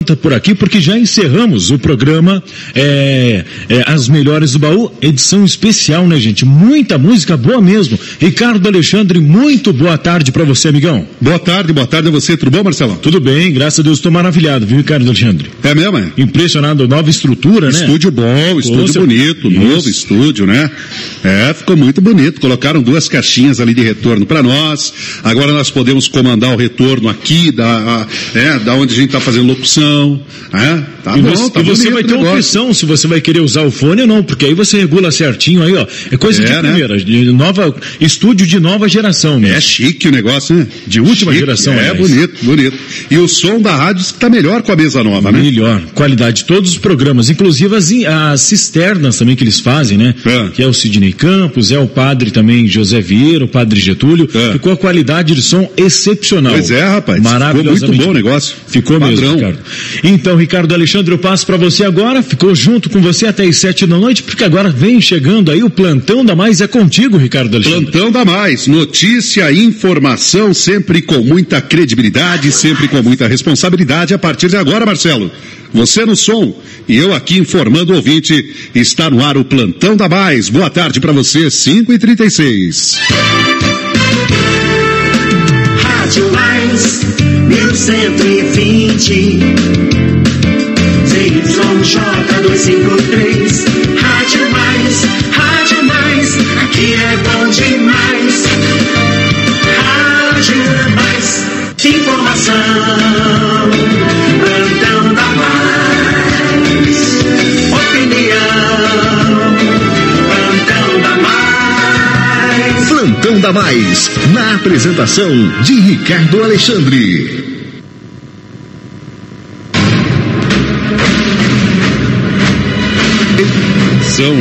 por aqui, porque já encerramos o programa As Melhores do Baú, edição especial, né, gente? Muita música boa mesmo. Ricardo Alexandre, muito boa tarde pra você, amigão. Boa tarde a você, tudo bom, Marcelão? Tudo bem, graças a Deus, estou maravilhado, viu, Ricardo Alexandre? É mesmo, é? Impressionado, nova estrutura, né? Estúdio bom, estúdio bonito, novo estúdio, né? Ficou muito bonito, colocaram 2 caixinhas ali de retorno pra nós, agora nós podemos comandar o retorno aqui, da onde a gente tá fazendo locução, tá e bom, você, tá e você vai ter uma opção se você vai querer usar o fone ou não, porque aí você regula certinho aí, ó. É coisa de primeira, de estúdio de nova geração, né? É chique o negócio, né? De última geração, bonito. E o som da rádio está melhor com a mesa nova, né? Melhor, qualidade de todos os programas, inclusive as cisternas também que eles fazem, né? Que é o Sidney Campos, é o padre também José Vieira, o padre Getúlio. Ficou a qualidade de som excepcional. Pois é, rapaz. Maravilhosamente. Ficou muito bom o negócio. Ficou mesmo, Ricardo. Então, Ricardo Alexandre, eu passo para você agora, ficou junto com você até as 7 da noite, porque agora vem chegando aí o Plantão da Mais, é contigo, Ricardo Alexandre. Plantão da Mais, notícia, informação, sempre com muita credibilidade, sempre com muita responsabilidade. A partir de agora, Marcelo, você no som e eu aqui informando o ouvinte, está no ar o Plantão da Mais. Boa tarde para você, 5h36. Rádio Mais 1120 ZYJ253. Rádio Mais, aqui é bom demais. Rádio Mais, informação, Plantão da Mais, opinião, Plantão da Mais. Plantão da Mais, na apresentação de Ricardo Alexandre. São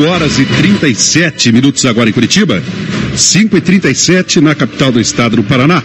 5h37 agora em Curitiba, 5h37 na capital do estado do Paraná.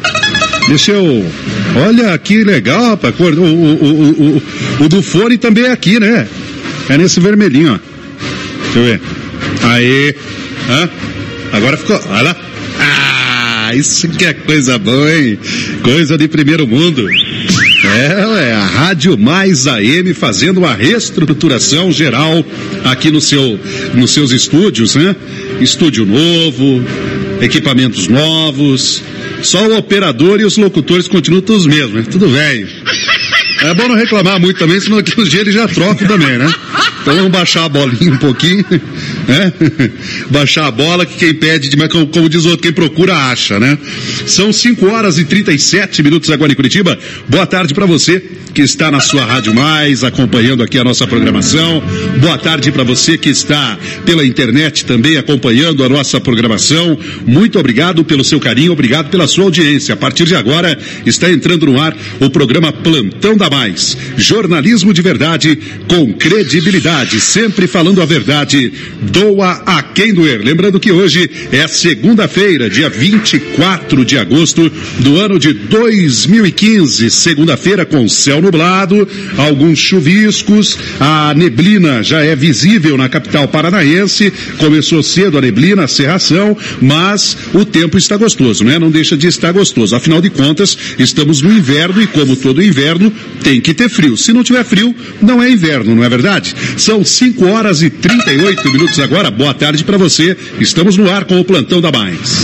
Olha que legal, rapaz, o do fone também é aqui, né? É nesse vermelhinho, ó. Deixa eu ver. Aê, agora ficou, olha lá. Isso que é coisa boa, hein? Coisa de primeiro mundo. A Rádio Mais AM fazendo uma reestruturação geral aqui nos seus estúdios, né? Estúdio novo, equipamentos novos, só o operador e os locutores continuam todos os mesmos, né? Tudo velho. É bom não reclamar muito também, senão aqui uns dias eles já trocam também, né? Então vamos baixar a bolinha um pouquinho, né? Baixar a bola, que quem pede, como diz o outro, quem procura acha, né? São 5h37 agora em Curitiba. Boa tarde para você que está na sua Rádio Mais, acompanhando aqui a nossa programação. Boa tarde para você que está pela internet também acompanhando a nossa programação. Muito obrigado pelo seu carinho, obrigado pela sua audiência. A partir de agora está entrando no ar o programa Plantão da Mais. Jornalismo de verdade com credibilidade, sempre falando a verdade. Doa a quem doer. Lembrando que hoje é segunda-feira, dia 24 de agosto do ano de 2015. Segunda-feira com céu nublado, alguns chuviscos, a neblina já é visível na capital paranaense, começou cedo a neblina, a cerração, mas o tempo está gostoso, né? Não deixa de estar gostoso, afinal de contas, estamos no inverno e como todo inverno, tem que ter frio. Se não tiver frio, não é inverno, não é verdade? São 5h38 agora, boa tarde para você, estamos no ar com o Plantão da Mais.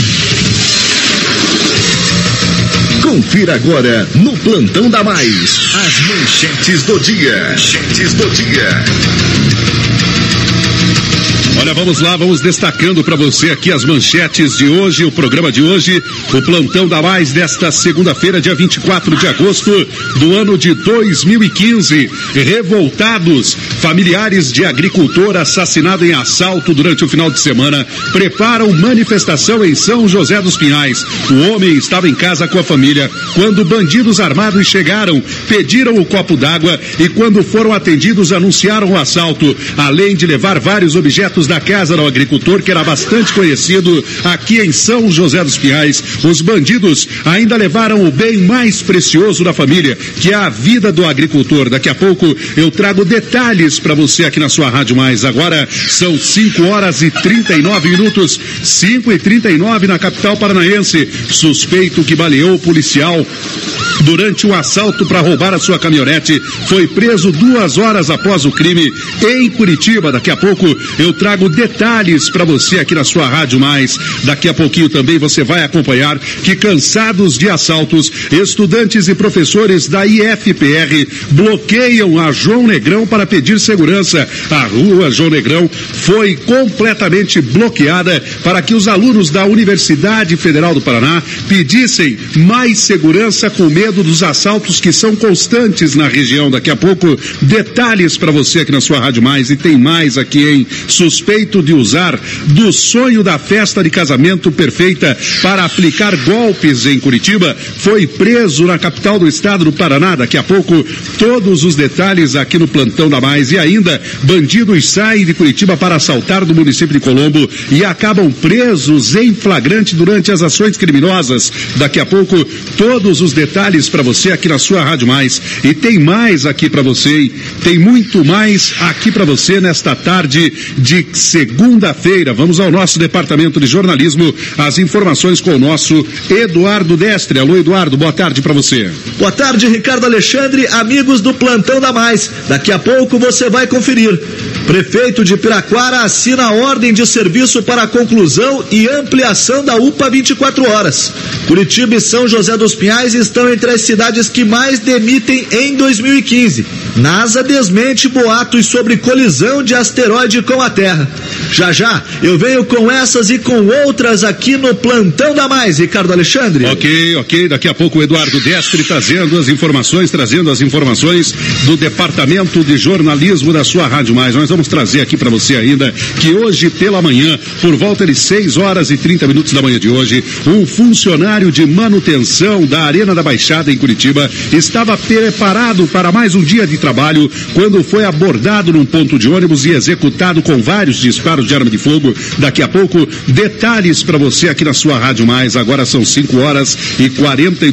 Confira agora no Plantão da Mais as manchetes do dia. Olha, vamos lá, vamos destacando para você aqui as manchetes de hoje, o programa de hoje, o Plantão da Mais desta segunda-feira, dia 24 de agosto do ano de 2015. Revoltados, familiares de agricultor assassinado em assalto durante o final de semana preparam manifestação em São José dos Pinhais. O homem estava em casa com a família quando bandidos armados chegaram, pediram o copo d'água e quando foram atendidos anunciaram o assalto, além de levar vários objetos da Casa do Agricultor, que era bastante conhecido aqui em São José dos Pinhais. Os bandidos ainda levaram o bem mais precioso da família, que é a vida do agricultor. Daqui a pouco eu trago detalhes para você aqui na sua Rádio Mais. Agora são 5h39, 5h39 na capital paranaense. Suspeito que baleou o policial durante um assalto para roubar a sua caminhonete foi preso 2 horas após o crime em Curitiba. Daqui a pouco eu trago detalhes para você aqui na sua Rádio Mais. Daqui a pouquinho também você vai acompanhar que, cansados de assaltos, estudantes e professores da IFPR bloqueiam a João Negrão para pedir segurança. A rua João Negrão foi completamente bloqueada para que os alunos da Universidade Federal do Paraná pedissem mais segurança, com medo dos assaltos que são constantes na região. Daqui a pouco, detalhes para você aqui na sua Rádio Mais. E tem mais aqui, hein? Suspeito de usar do sonho da festa de casamento perfeita para aplicar golpes em Curitiba foi preso na capital do estado do Paraná. Daqui a pouco, todos os detalhes aqui no Plantão da Mais. E ainda, bandidos saem de Curitiba para assaltar no município de Colombo e acabam presos em flagrante durante as ações criminosas. Daqui a pouco, todos os detalhes para você aqui na sua Rádio Mais. E tem mais aqui para você, hein? Tem muito mais aqui para você nesta tarde de segunda-feira. Vamos ao nosso departamento de jornalismo, as informações com o nosso Eduardo Destre. Alô, Eduardo, boa tarde para você. Boa tarde, Ricardo Alexandre, amigos do Plantão da Mais. Daqui a pouco você vai conferir. Prefeito de Piraquara assina a ordem de serviço para a conclusão e ampliação da UPA 24 horas. Curitiba e São José dos Pinhais estão entre as cidades que mais demitem em 2015. NASA desmente boatos sobre colisão de asteroide com a Terra. Já já eu venho com essas e com outras aqui no Plantão da Mais, Ricardo Alexandre. Ok. Daqui a pouco o Eduardo Destre trazendo as informações do Departamento de Jornalismo da sua Rádio Mais. Nós vamos trazer aqui para você ainda que hoje pela manhã, por volta de 6h30 da manhã de hoje, um funcionário de manutenção da Arena da Baixada em Curitiba estava preparado para mais um dia de trabalho quando foi abordado num ponto de ônibus e executado com vários disparos de arma de fogo. Daqui a pouco, detalhes para você aqui na sua Rádio Mais. Agora são 5h42,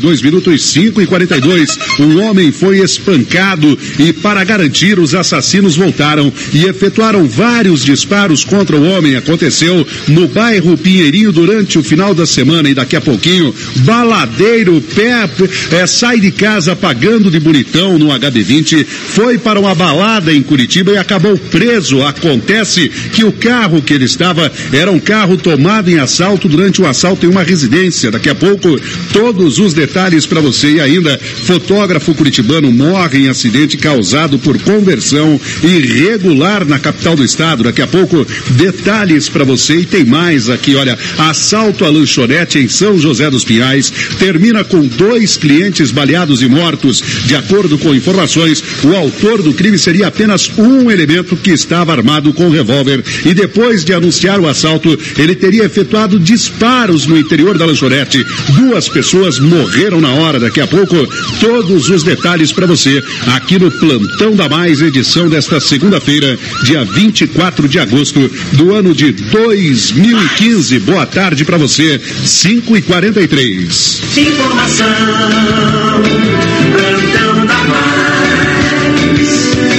5h42. Um homem foi espancado e, para garantir, os assassinos voltaram e efetuaram vários disparos contra o homem. Aconteceu no bairro Pinheirinho durante o final da semana. E daqui a pouquinho, baladeiro sai de casa pagando de bonitão no HB20, foi para uma balada em Curitiba e acabou preso. Acontece que o carro que ele estava era um carro tomado em assalto durante um assalto em uma residência. Daqui a pouco, todos os detalhes para você. E ainda, fotógrafo curitibano morre em acidente causado por conversão irregular na capital do estado. Daqui a pouco, detalhes para você. E tem mais aqui, olha, assalto à lanchonete em São José dos Pinhais termina com 2 clientes baleados e mortos. De acordo com informações, o autor do crime seria apenas um elemento que estava armado com revólver e, depois de anunciar o assalto, ele teria efetuado disparos no interior da lanchonete. 2 pessoas morreram na hora. Daqui a pouco, todos os detalhes para você aqui no Plantão da Mais, edição desta segunda-feira, dia 24 de agosto do ano de 2015. Boa tarde para você, 5h43. Informação, Plantão da Mais.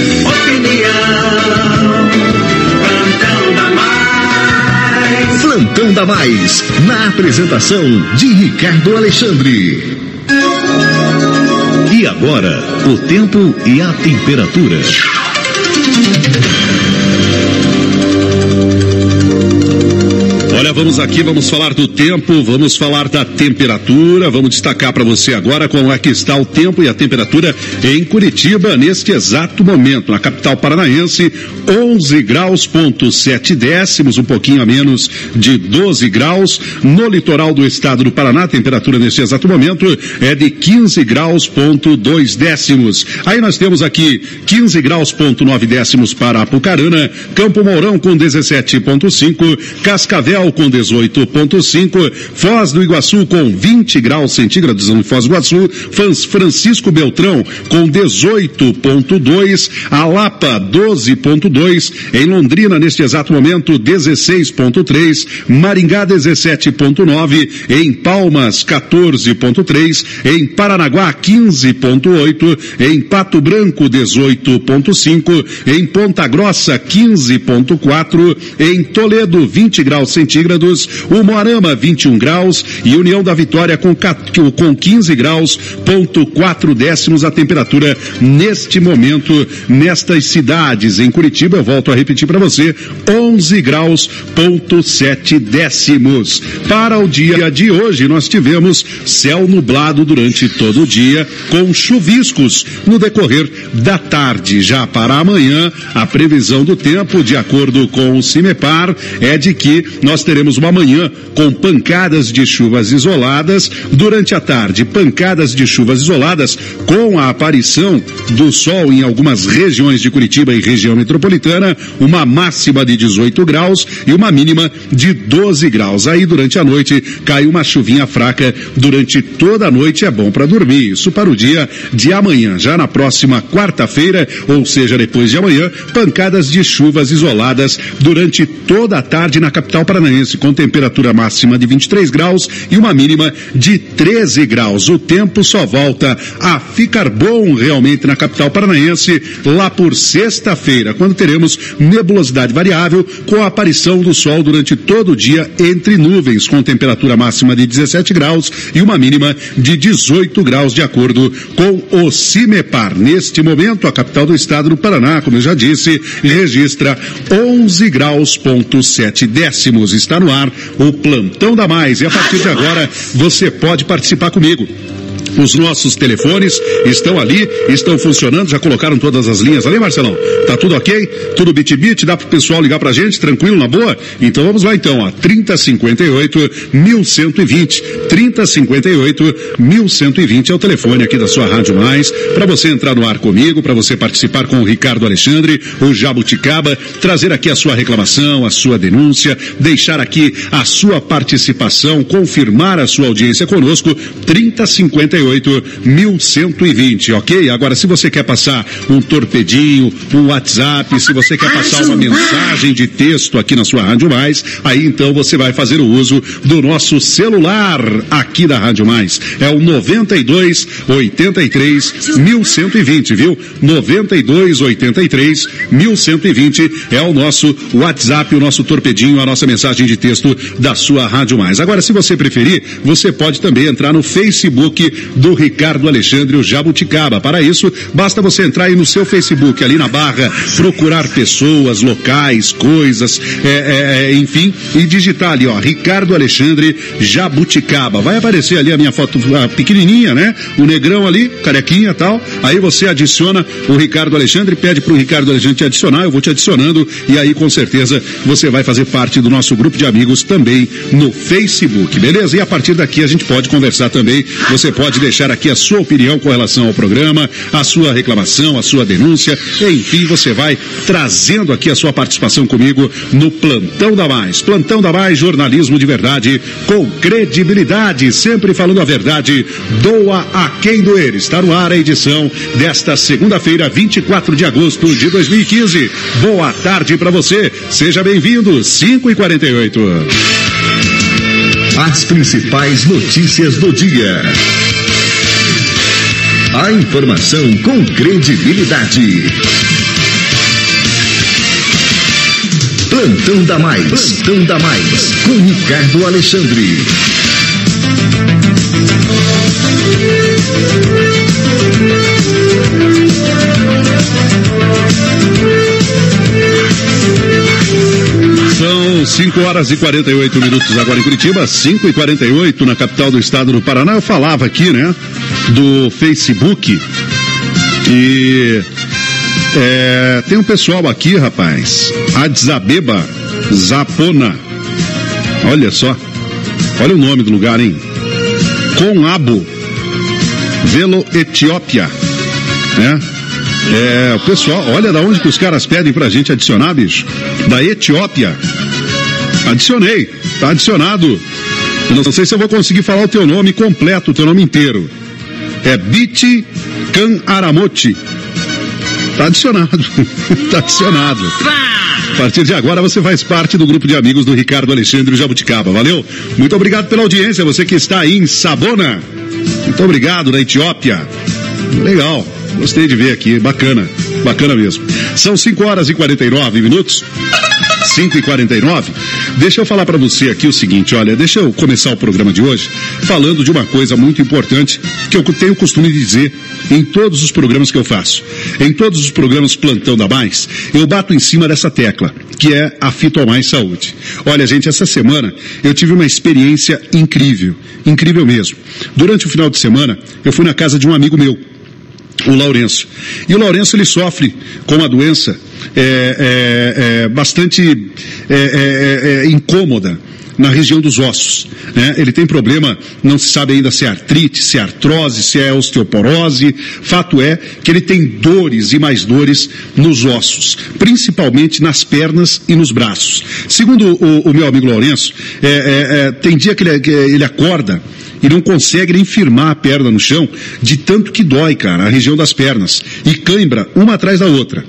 Opinião, Plantão da Mais. Plantão da Mais, na apresentação de Ricardo Alexandre. E agora, o tempo e a temperatura. Olha, vamos falar do tempo, vamos falar da temperatura, vamos destacar para você agora como é que está o tempo e a temperatura em Curitiba neste exato momento. Na capital paranaense, 11 graus, 7 décimos, um pouquinho a menos de 12 graus. No litoral do estado do Paraná, a temperatura neste exato momento é de 15 graus, 2 décimos. Aí nós temos aqui 15 graus, 9 décimos para Apucarana, Campo Mourão com 17,5, Cascavel com 18,5, Foz do Iguaçu com 20 graus centígrados em Foz do Iguaçu, Francisco Beltrão com 18,2, Alapa 12,2, em Londrina neste exato momento 16,3, Maringá 17,9, em Palmas 14,3, em Paranaguá 15,8, em Pato Branco 18,5, em Ponta Grossa 15,4, em Toledo 20 graus centígrados, Umuarama 21 graus e União da Vitória com 15 graus, 4 décimos a temperatura neste momento nestas cidades. Em Curitiba, eu volto a repetir para você, 11 graus, 7 décimos. Para o dia de hoje, nós tivemos céu nublado durante todo o dia, com chuviscos no decorrer da tarde. Já para amanhã, a previsão do tempo, de acordo com o CIMEPAR, é de que nós teremos uma manhã com pancadas de chuvas isoladas durante a tarde, pancadas de chuvas isoladas com a aparição do sol em algumas regiões de Curitiba e região metropolitana, uma máxima de 18 graus e uma mínima de 12 graus. Aí durante a noite cai uma chuvinha fraca durante toda a noite, é bom para dormir. Isso para o dia de amanhã. Já na próxima quarta-feira, ou seja, depois de amanhã, pancadas de chuvas isoladas durante toda a tarde na capital paranaense, com temperatura máxima de 23 graus e uma mínima de 13 graus. O tempo só volta a ficar bom realmente na capital paranaense lá por sexta-feira, quando teremos nebulosidade variável com a aparição do sol durante todo o dia entre nuvens, com temperatura máxima de 17 graus e uma mínima de 18 graus, de acordo com o CIMEPAR. Neste momento, a capital do estado do Paraná, como eu já disse, registra 11 graus, 7 décimos. Está no ar o Plantão da Mais, e a partir de agora você pode participar comigo. Os nossos telefones estão ali, estão funcionando, já colocaram todas as linhas ali, Marcelão? Tá tudo ok? Tudo bit-bit? Dá pro pessoal ligar pra gente, tranquilo, na boa? Então vamos lá então, ó, 3058-1120, 3058-1120 é o telefone aqui da sua Rádio Mais, para você entrar no ar comigo, para você participar com o Ricardo Alexandre, o Jabuticaba, trazer aqui a sua reclamação, a sua denúncia, deixar aqui a sua participação, confirmar a sua audiência conosco, 3058-1120, ok? Agora, se você quer passar um torpedinho, um WhatsApp, se você quer passar uma mensagem de texto aqui na sua Rádio Mais, aí então você vai fazer o uso do nosso celular aqui da Rádio Mais. É o 9283-1120, viu? 9283-1120 é o nosso WhatsApp, o nosso torpedinho, a nossa mensagem de texto da sua Rádio Mais. Agora, se você preferir, você pode também entrar no Facebook do Ricardo Alexandre, o Jabuticaba. Para isso, basta você entrar aí no seu Facebook, ali na barra, procurar pessoas, locais, coisas, enfim, e digitar ali, ó, Ricardo Alexandre Jabuticaba. Vai aparecer ali a minha foto pequenininha, né? O negrão ali, carequinha e tal. Aí você adiciona o Ricardo Alexandre, pede pro Ricardo Alexandre te adicionar, eu vou te adicionando, e aí com certeza você vai fazer parte do nosso grupo de amigos também no Facebook, beleza? E a partir daqui a gente pode conversar também. Você pode deixar aqui a sua opinião com relação ao programa, a sua reclamação, a sua denúncia, enfim, você vai trazendo aqui a sua participação comigo no Plantão da Mais. Plantão da Mais, jornalismo de verdade, com credibilidade, sempre falando a verdade, doa a quem doer. Está no ar a edição desta segunda-feira, 24 de agosto de 2015. Boa tarde para você, seja bem-vindo, 5h48. As principais notícias do dia. A informação com credibilidade. Plantão da Mais. Plantão da Mais. Com Ricardo Alexandre. São 5h48 agora em Curitiba, 5h48 na capital do estado do Paraná. Eu falava aqui, né, do Facebook, e tem um pessoal aqui, rapaz, Addis Abeba, Zapona, olha só, olha o nome do lugar, hein? Conabo, Velo, Etiópia, né? O pessoal, olha da onde que os caras pedem pra gente adicionar, bicho. Da Etiópia. Adicionei, tá adicionado. Eu não sei se eu vou conseguir falar o teu nome completo, o teu nome inteiro. É Biti Kan Aramote. Tá adicionado. Tá adicionado. A partir de agora você faz parte do grupo de amigos do Ricardo Alexandre Jabuticaba. Valeu? Muito obrigado pela audiência. Você que está aí em Sabona. Muito obrigado, na Etiópia. Legal. Gostei de ver aqui. Bacana. Bacana mesmo. São 5h49. 5h49. Deixa eu falar para você aqui o seguinte, olha, deixa eu começar o programa de hoje falando de uma coisa muito importante que eu tenho o costume de dizer em todos os programas que eu faço. Em todos os programas Plantão da Mais, eu bato em cima dessa tecla, que é a Fito Mais Saúde. Olha, gente, essa semana eu tive uma experiência incrível, incrível mesmo. Durante o final de semana, eu fui na casa de um amigo meu, o Lourenço. E o Lourenço, ele sofre com uma doença bastante incômoda na região dos ossos, né? Ele tem problema, não se sabe ainda se é artrite, se é artrose, se é osteoporose. Fato é que ele tem dores e mais dores nos ossos, principalmente nas pernas e nos braços. Segundo o meu amigo Lourenço, tem dia que ele acorda e não consegue nem firmar a perna no chão, de tanto que dói, cara, a região das pernas, e cãibra uma atrás da outra.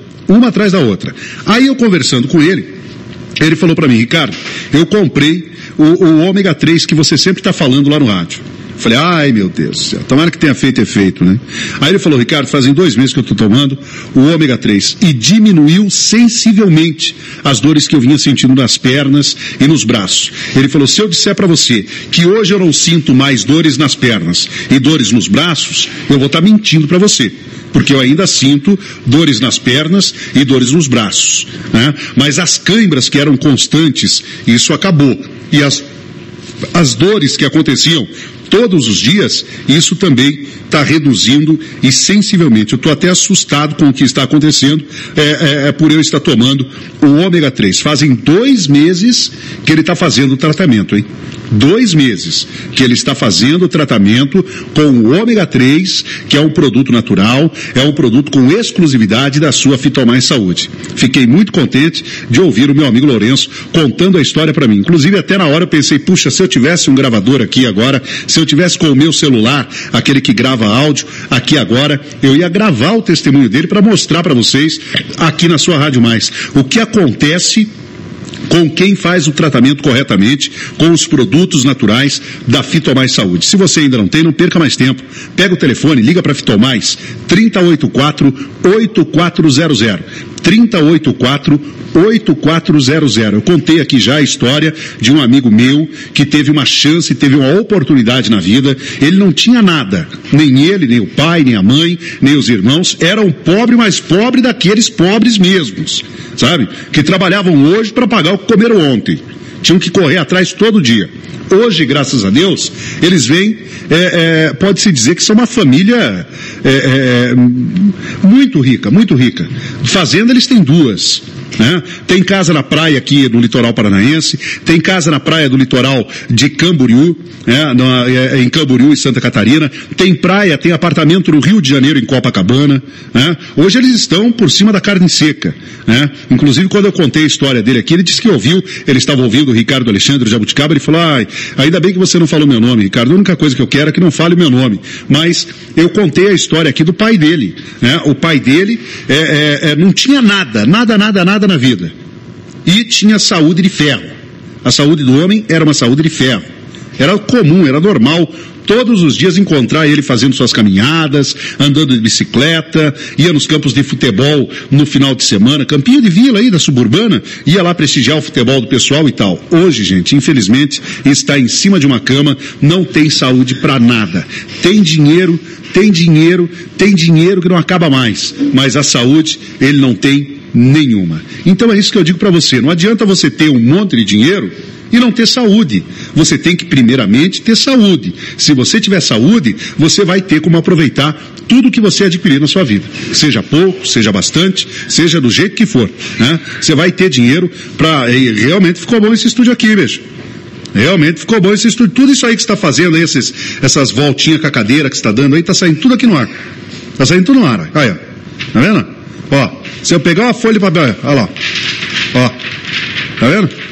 Aí eu conversando com ele, ele falou para mim: Ricardo, eu comprei o ômega 3 que você sempre está falando lá no rádio. Falei, ai meu Deus do céu, tomara que tenha feito efeito, né? Aí ele falou: Ricardo, fazem 2 meses que eu estou tomando o ômega 3 e diminuiu sensivelmente as dores que eu vinha sentindo nas pernas e nos braços. Ele falou: se eu disser para você que hoje eu não sinto mais dores nas pernas e dores nos braços, eu vou estar mentindo para você, porque eu ainda sinto dores nas pernas e dores nos braços, né? Mas as cãibras que eram constantes, isso acabou. E as dores que aconteciam todos os dias, isso também está reduzindo e sensivelmente. Eu estou até assustado com o que está acontecendo, por eu estar tomando o ômega 3. Fazem 2 meses que ele está fazendo o tratamento, hein? 2 meses que ele está fazendo o tratamento com o ômega 3, que é um produto natural, é um produto com exclusividade da sua Fito Mais Saúde. Fiquei muito contente de ouvir o meu amigo Lourenço contando a história para mim. Inclusive, até na hora eu pensei, puxa, se eu tivesse um gravador aqui agora, se eu tivesse com o meu celular, aquele que grava áudio, aqui agora, eu ia gravar o testemunho dele para mostrar para vocês aqui na sua Rádio Mais o que acontece com quem faz o tratamento corretamente, com os produtos naturais da Fito Mais Saúde. Se você ainda não tem, não perca mais tempo. Pega o telefone, liga para Fito Mais, 3084-8400. 3084-8400. Eu contei aqui já a história de um amigo meu que teve uma chance, teve uma oportunidade na vida. Ele não tinha nada, nem ele, nem o pai, nem a mãe, nem os irmãos. Era um pobre, mas pobre daqueles pobres mesmos, sabe? Que trabalhavam hoje para pagar o que comeram ontem. Tinham que correr atrás todo dia. Hoje, graças a Deus, eles vêm, pode-se dizer que são uma família muito rica, muito rica. Fazenda eles têm 2. Né? Tem casa na praia aqui no litoral paranaense, tem casa na praia do litoral de Camboriú, em Camboriú e Santa Catarina, tem praia, tem apartamento no Rio de Janeiro, em Copacabana, né? Hoje eles estão por cima da carne seca, né? Inclusive, quando eu contei a história dele aqui, ele disse que ouviu, ele estava ouvindo o Ricardo Alexandre Jabuticaba, ele falou: ainda bem que você não falou meu nome, Ricardo, a única coisa que eu quero é que não fale o meu nome. Mas eu contei a história aqui do pai dele, né? O pai dele não tinha nada na vida, e tinha saúde de ferro. A saúde do homem era uma saúde de ferro, era comum, era normal todos os dias encontrar ele fazendo suas caminhadas, andando de bicicleta, ia nos campos de futebol no final de semana, campinho de vila aí da suburbana, ia lá prestigiar o futebol do pessoal e tal. Hoje, gente, infelizmente, está em cima de uma cama, não tem saúde para nada. Tem dinheiro que não acaba mais, mas a saúde ele não tem nenhuma. Então é isso que eu digo para você, não adianta você ter um monte de dinheiro e não ter saúde. Você tem que primeiramente ter saúde. Se você tiver saúde, você vai ter como aproveitar tudo que você adquirir na sua vida. Seja pouco, seja bastante, seja do jeito que for, né? Você vai ter dinheiro para... E realmente ficou bom esse estúdio aqui, bicho. Realmente ficou bom esse estúdio. Tudo isso aí que você está fazendo, aí, essas voltinhas com a cadeira que você está dando aí, está saindo tudo aqui no ar. Está saindo tudo no ar. Aí, ó. Tá vendo? Ó, se eu pegar uma folha de papel, olha lá. Ó. Tá vendo?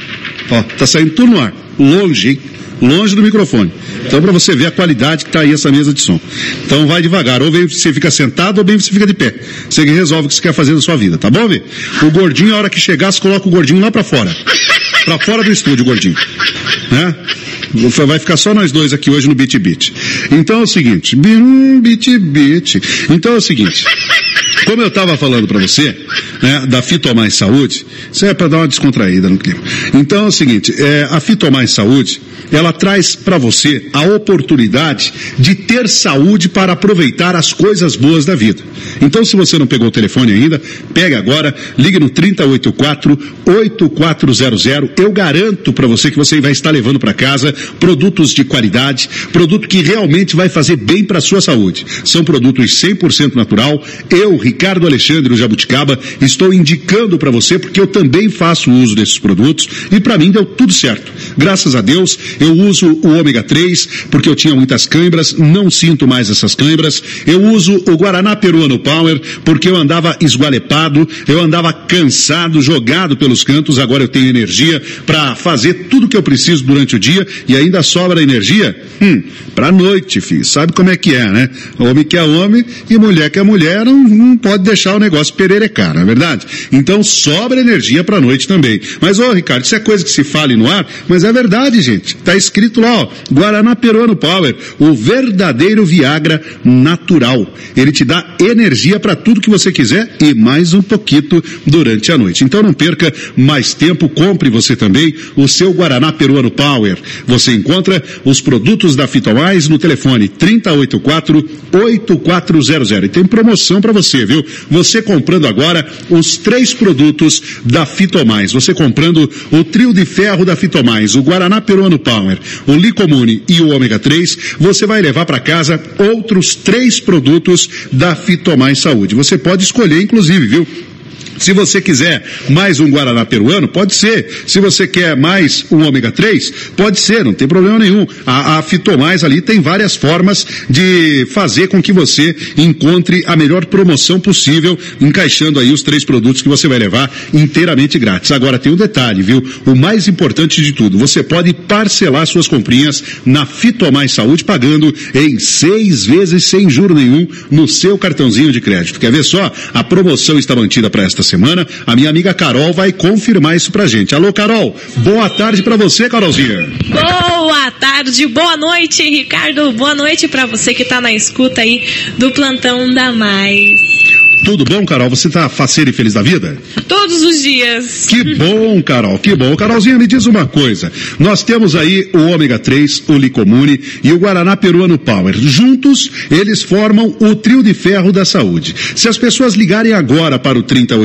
Ó, tá saindo tudo no ar. Longe, hein? Longe do microfone. Então, para você ver a qualidade que tá aí essa mesa de som. Então, vai devagar. Ou bem você fica sentado, ou bem você fica de pé. Você que resolve o que você quer fazer na sua vida, tá bom, Vê? O gordinho, a hora que chegar, você coloca o gordinho lá para fora. Para fora do estúdio, gordinho. Né? Vai ficar só nós dois aqui hoje no Beat Beat. Então é o seguinte, Beat Beat. Então é o seguinte, como eu estava falando para você, né, da Fitomais Saúde, isso é para dar uma descontraída no clima. Então é o seguinte, a Fitomais Saúde, ela traz para você a oportunidade de ter saúde para aproveitar as coisas boas da vida. Então, se você não pegou o telefone ainda, pegue agora, ligue no 3084-8400. Eu garanto para você que você vai estar levando para casa produtos de qualidade, produto que realmente vai fazer bem para a sua saúde. São produtos 100% natural. Eu, Ricardo Alexandre, o Jabuticaba, estou indicando para você porque eu também faço uso desses produtos e para mim deu tudo certo. Graças a Deus, eu uso o ômega 3 porque eu tinha muitas câimbras, não sinto mais essas câimbras. Eu uso o Guaraná Peruano Power porque eu andava esgualepado, eu andava cansado, jogado pelos cantos, agora eu tenho energia para fazer tudo que eu preciso durante o dia e ainda sobra energia pra noite, filho. Sabe como é que é, né? Homem que é homem e mulher que é mulher não pode deixar o negócio pererecar, não é verdade? Então sobra energia pra noite também. Mas, Ricardo, isso é coisa que se fala no ar, mas é verdade, gente. Tá escrito lá, ó, Guaraná Peruano Power, o verdadeiro Viagra natural. Ele te dá energia para tudo que você quiser e mais um pouquinho durante a noite. Então não perca mais tempo, compre você também o seu Guaraná Peruano Power. Você encontra os produtos da Fitomais no telefone 3084-8400. E tem promoção para você, viu? Você comprando agora os 3 produtos da Fitomais. Você comprando o trio de ferro da Fitomais, o Guaraná Peruano Power, o Licomune e o ômega 3, você vai levar para casa outros 3 produtos da Fitomais Saúde. Você pode escolher, inclusive, viu? Se você quiser mais um Guaraná Peruano, pode ser. Se você quer mais um ômega 3, pode ser, não tem problema nenhum. A Fitomais ali tem várias formas de fazer com que você encontre a melhor promoção possível, encaixando aí os 3 produtos que você vai levar inteiramente grátis. Agora tem um detalhe, viu? O mais importante de tudo, você pode parcelar suas comprinhas na Fitomais Saúde, pagando em 6 vezes sem juro nenhum no seu cartãozinho de crédito. Quer ver só? A promoção está mantida para esta semana. A minha amiga Carol vai confirmar isso pra gente. Alô, Carol, boa tarde pra você, Carolzinha. Boa tarde, boa noite, Ricardo, boa noite pra você que tá na escuta aí do Plantão da Mais. Tudo bom, Carol? Você tá faceira e feliz da vida? Todos os dias. Que bom, Carol, que bom. Carolzinha, me diz uma coisa. Nós temos aí o ômega 3, o Licomune e o Guaraná Peruano Power. Juntos, eles formam o trio de ferro da saúde. Se as pessoas ligarem agora para o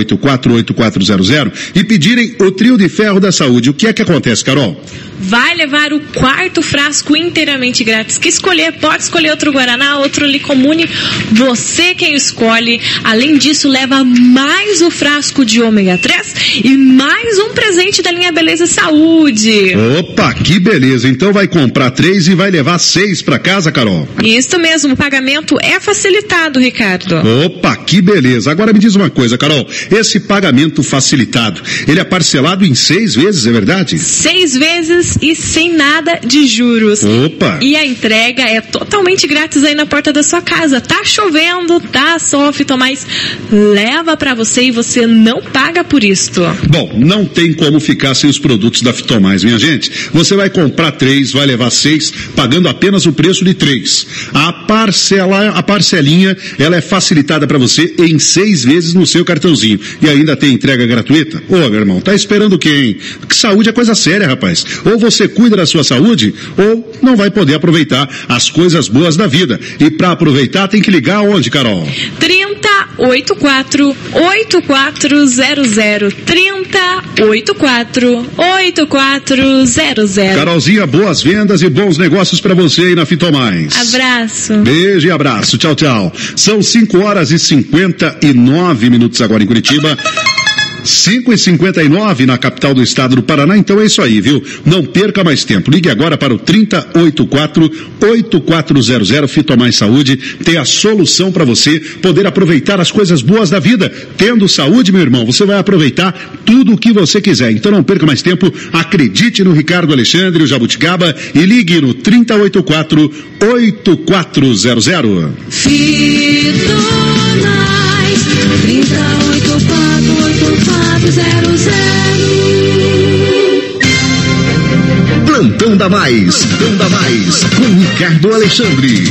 3084-8400 e pedirem o trio de ferro da saúde, o que é que acontece, Carol? Vai levar o 4º frasco inteiramente grátis. Que escolher, pode escolher outro Guaraná, outro Licomune. Você quem escolhe. Além disso, leva mais o frasco de ômega 3 e mais um presente da linha Beleza Saúde. Opa, que beleza. Então vai comprar 3 e vai levar 6 para casa, Carol? Isso mesmo, o pagamento é facilitado, Ricardo. Opa, que beleza. Agora me diz uma coisa, Carol. Esse pagamento facilitado, ele é parcelado em 6 vezes, é verdade? 6 vezes e sem nada de juros. Opa! E a entrega é totalmente grátis aí na porta da sua casa. Tá chovendo, tá sol, Fitomais leva pra você e você não paga por isto. Bom, não tem como ficar sem os produtos da Fitomais, minha gente. Você vai comprar 3, vai levar 6, pagando apenas o preço de 3. A parcelinha, ela é facilitada pra você em 6 vezes no seu cartãozinho. E ainda tem entrega gratuita? Ô, meu irmão, tá esperando o quê, hein? Que saúde é coisa séria, rapaz. Ou você cuida da sua saúde, ou não vai poder aproveitar as coisas boas da vida. E para aproveitar tem que ligar aonde, Carol? 3084-8400. 3084-8400. Carolzinha, boas vendas e bons negócios para você aí na Fitomais. Abraço. Beijo e abraço. Tchau, tchau. São 5 horas e 59 minutos agora em Curitiba. 5h59 na capital do estado do Paraná. Então é isso aí, viu? Não perca mais tempo. Ligue agora para o 3084-8400. Fito Mais Saúde tem a solução para você poder aproveitar as coisas boas da vida. Tendo saúde, meu irmão, você vai aproveitar tudo o que você quiser. Então não perca mais tempo. Acredite no Ricardo Alexandre, o Jabuticaba, e ligue no 3084-8400. Fito Mais 3084-8400. Plantão da Mais, com Ricardo Alexandre.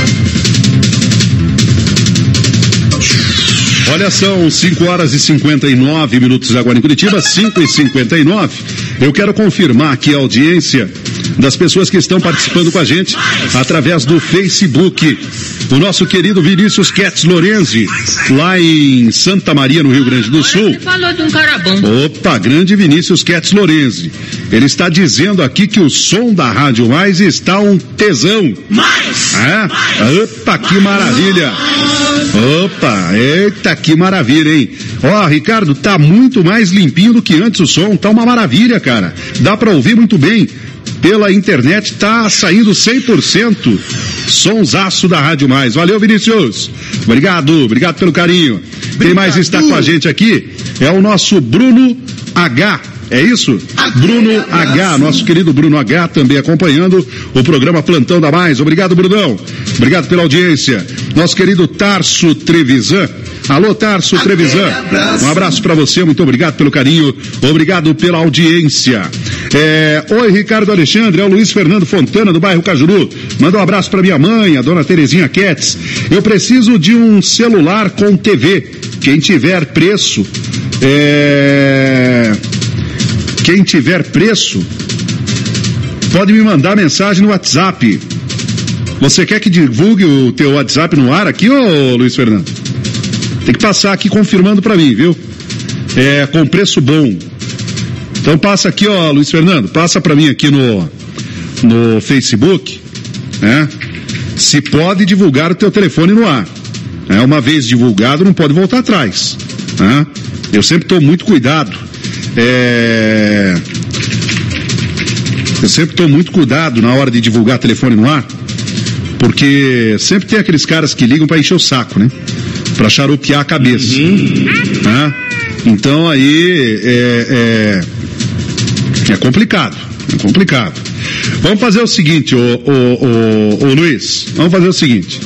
Olha, são 5h59 agora em Curitiba, 5h59. Eu quero confirmar aqui a audiência das pessoas que estão participando com a gente através do Facebook. O nosso querido Vinícius Ketz Lorenzi, lá em Santa Maria, no Rio Grande do Sul. Você falou de um cara bom. Opa, grande Vinícius Ketz Lorenzi. Ele está dizendo aqui que o som da Rádio Mais está um tesão. Opa, que maravilha. Opa, eita, que maravilha, hein? Ó, Ricardo, tá muito mais limpinho do que antes o som, tá uma maravilha, cara. Dá pra ouvir muito bem. Pela internet tá saindo 100%. Sonsaço da Rádio Mais. Valeu, Vinícius. Obrigado pelo carinho. Quem mais está com a gente aqui é o nosso Bruno H. É isso? Bruno H, nosso querido Bruno H, também acompanhando o programa Plantão da Mais. Obrigado, Brunão. Obrigado pela audiência. Nosso querido Tarso Trevisan. Alô, Tarso Trevisan. Um abraço para você, muito obrigado pelo carinho, obrigado pela audiência. Oi, Ricardo Alexandre, é o Luiz Fernando Fontana, do bairro Cajuru. Manda um abraço para minha mãe, a dona Terezinha Ketz. Eu preciso de um celular com TV. Quem tiver preço, pode me mandar mensagem no WhatsApp. Você quer que divulgue o teu WhatsApp no ar aqui, ô Luiz Fernando? Tem que passar aqui confirmando pra mim, viu? Com preço bom. Então passa aqui, ó, Luiz Fernando, passa pra mim aqui no Facebook, né? Se pode divulgar o teu telefone no ar. Uma vez divulgado, não pode voltar atrás, né? Eu sempre tomo muito cuidado. Eu sempre tomo muito cuidado na hora de divulgar telefone no ar, porque sempre tem aqueles caras que ligam pra encher o saco, né? Pra xaropear a cabeça. Né? Então aí é complicado. Vamos fazer o seguinte, ô Luiz, vamos fazer o seguinte.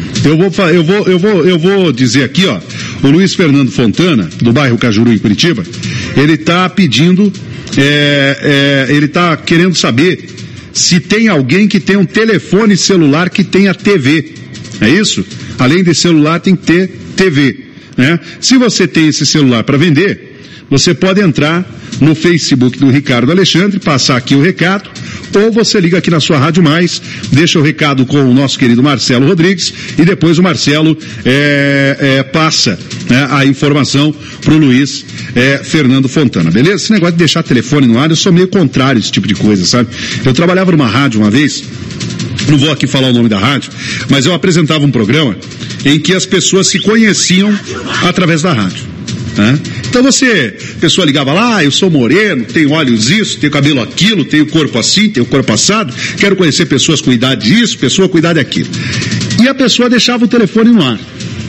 Eu vou dizer aqui, ó, o Luiz Fernando Fontana, do bairro Cajuru, em Curitiba, ele tá pedindo, ele tá querendo saber se tem alguém que tem um telefone celular que tenha TV. É isso? Além de celular, tem que ter TV, né? Se você tem esse celular para vender, você pode entrar no Facebook do Ricardo Alexandre, passar aqui o recado, ou você liga aqui na sua Rádio Mais, deixa o recado com o nosso querido Marcelo Rodrigues, e depois o Marcelo passa, né, a informação pro Luiz Fernando Fontana, beleza? Esse negócio de deixar telefone no ar, eu sou meio contrário a esse tipo de coisa, sabe? Eu trabalhava numa rádio uma vez, não vou aqui falar o nome da rádio, mas eu apresentava um programa em que as pessoas se conheciam através da rádio, né? Então a pessoa ligava lá, eu sou moreno, tenho olhos isso, tenho cabelo aquilo, tenho corpo assim, tenho corpo assado, quero conhecer pessoas com idade disso, pessoa com idade aquilo. E a pessoa deixava o telefone no ar.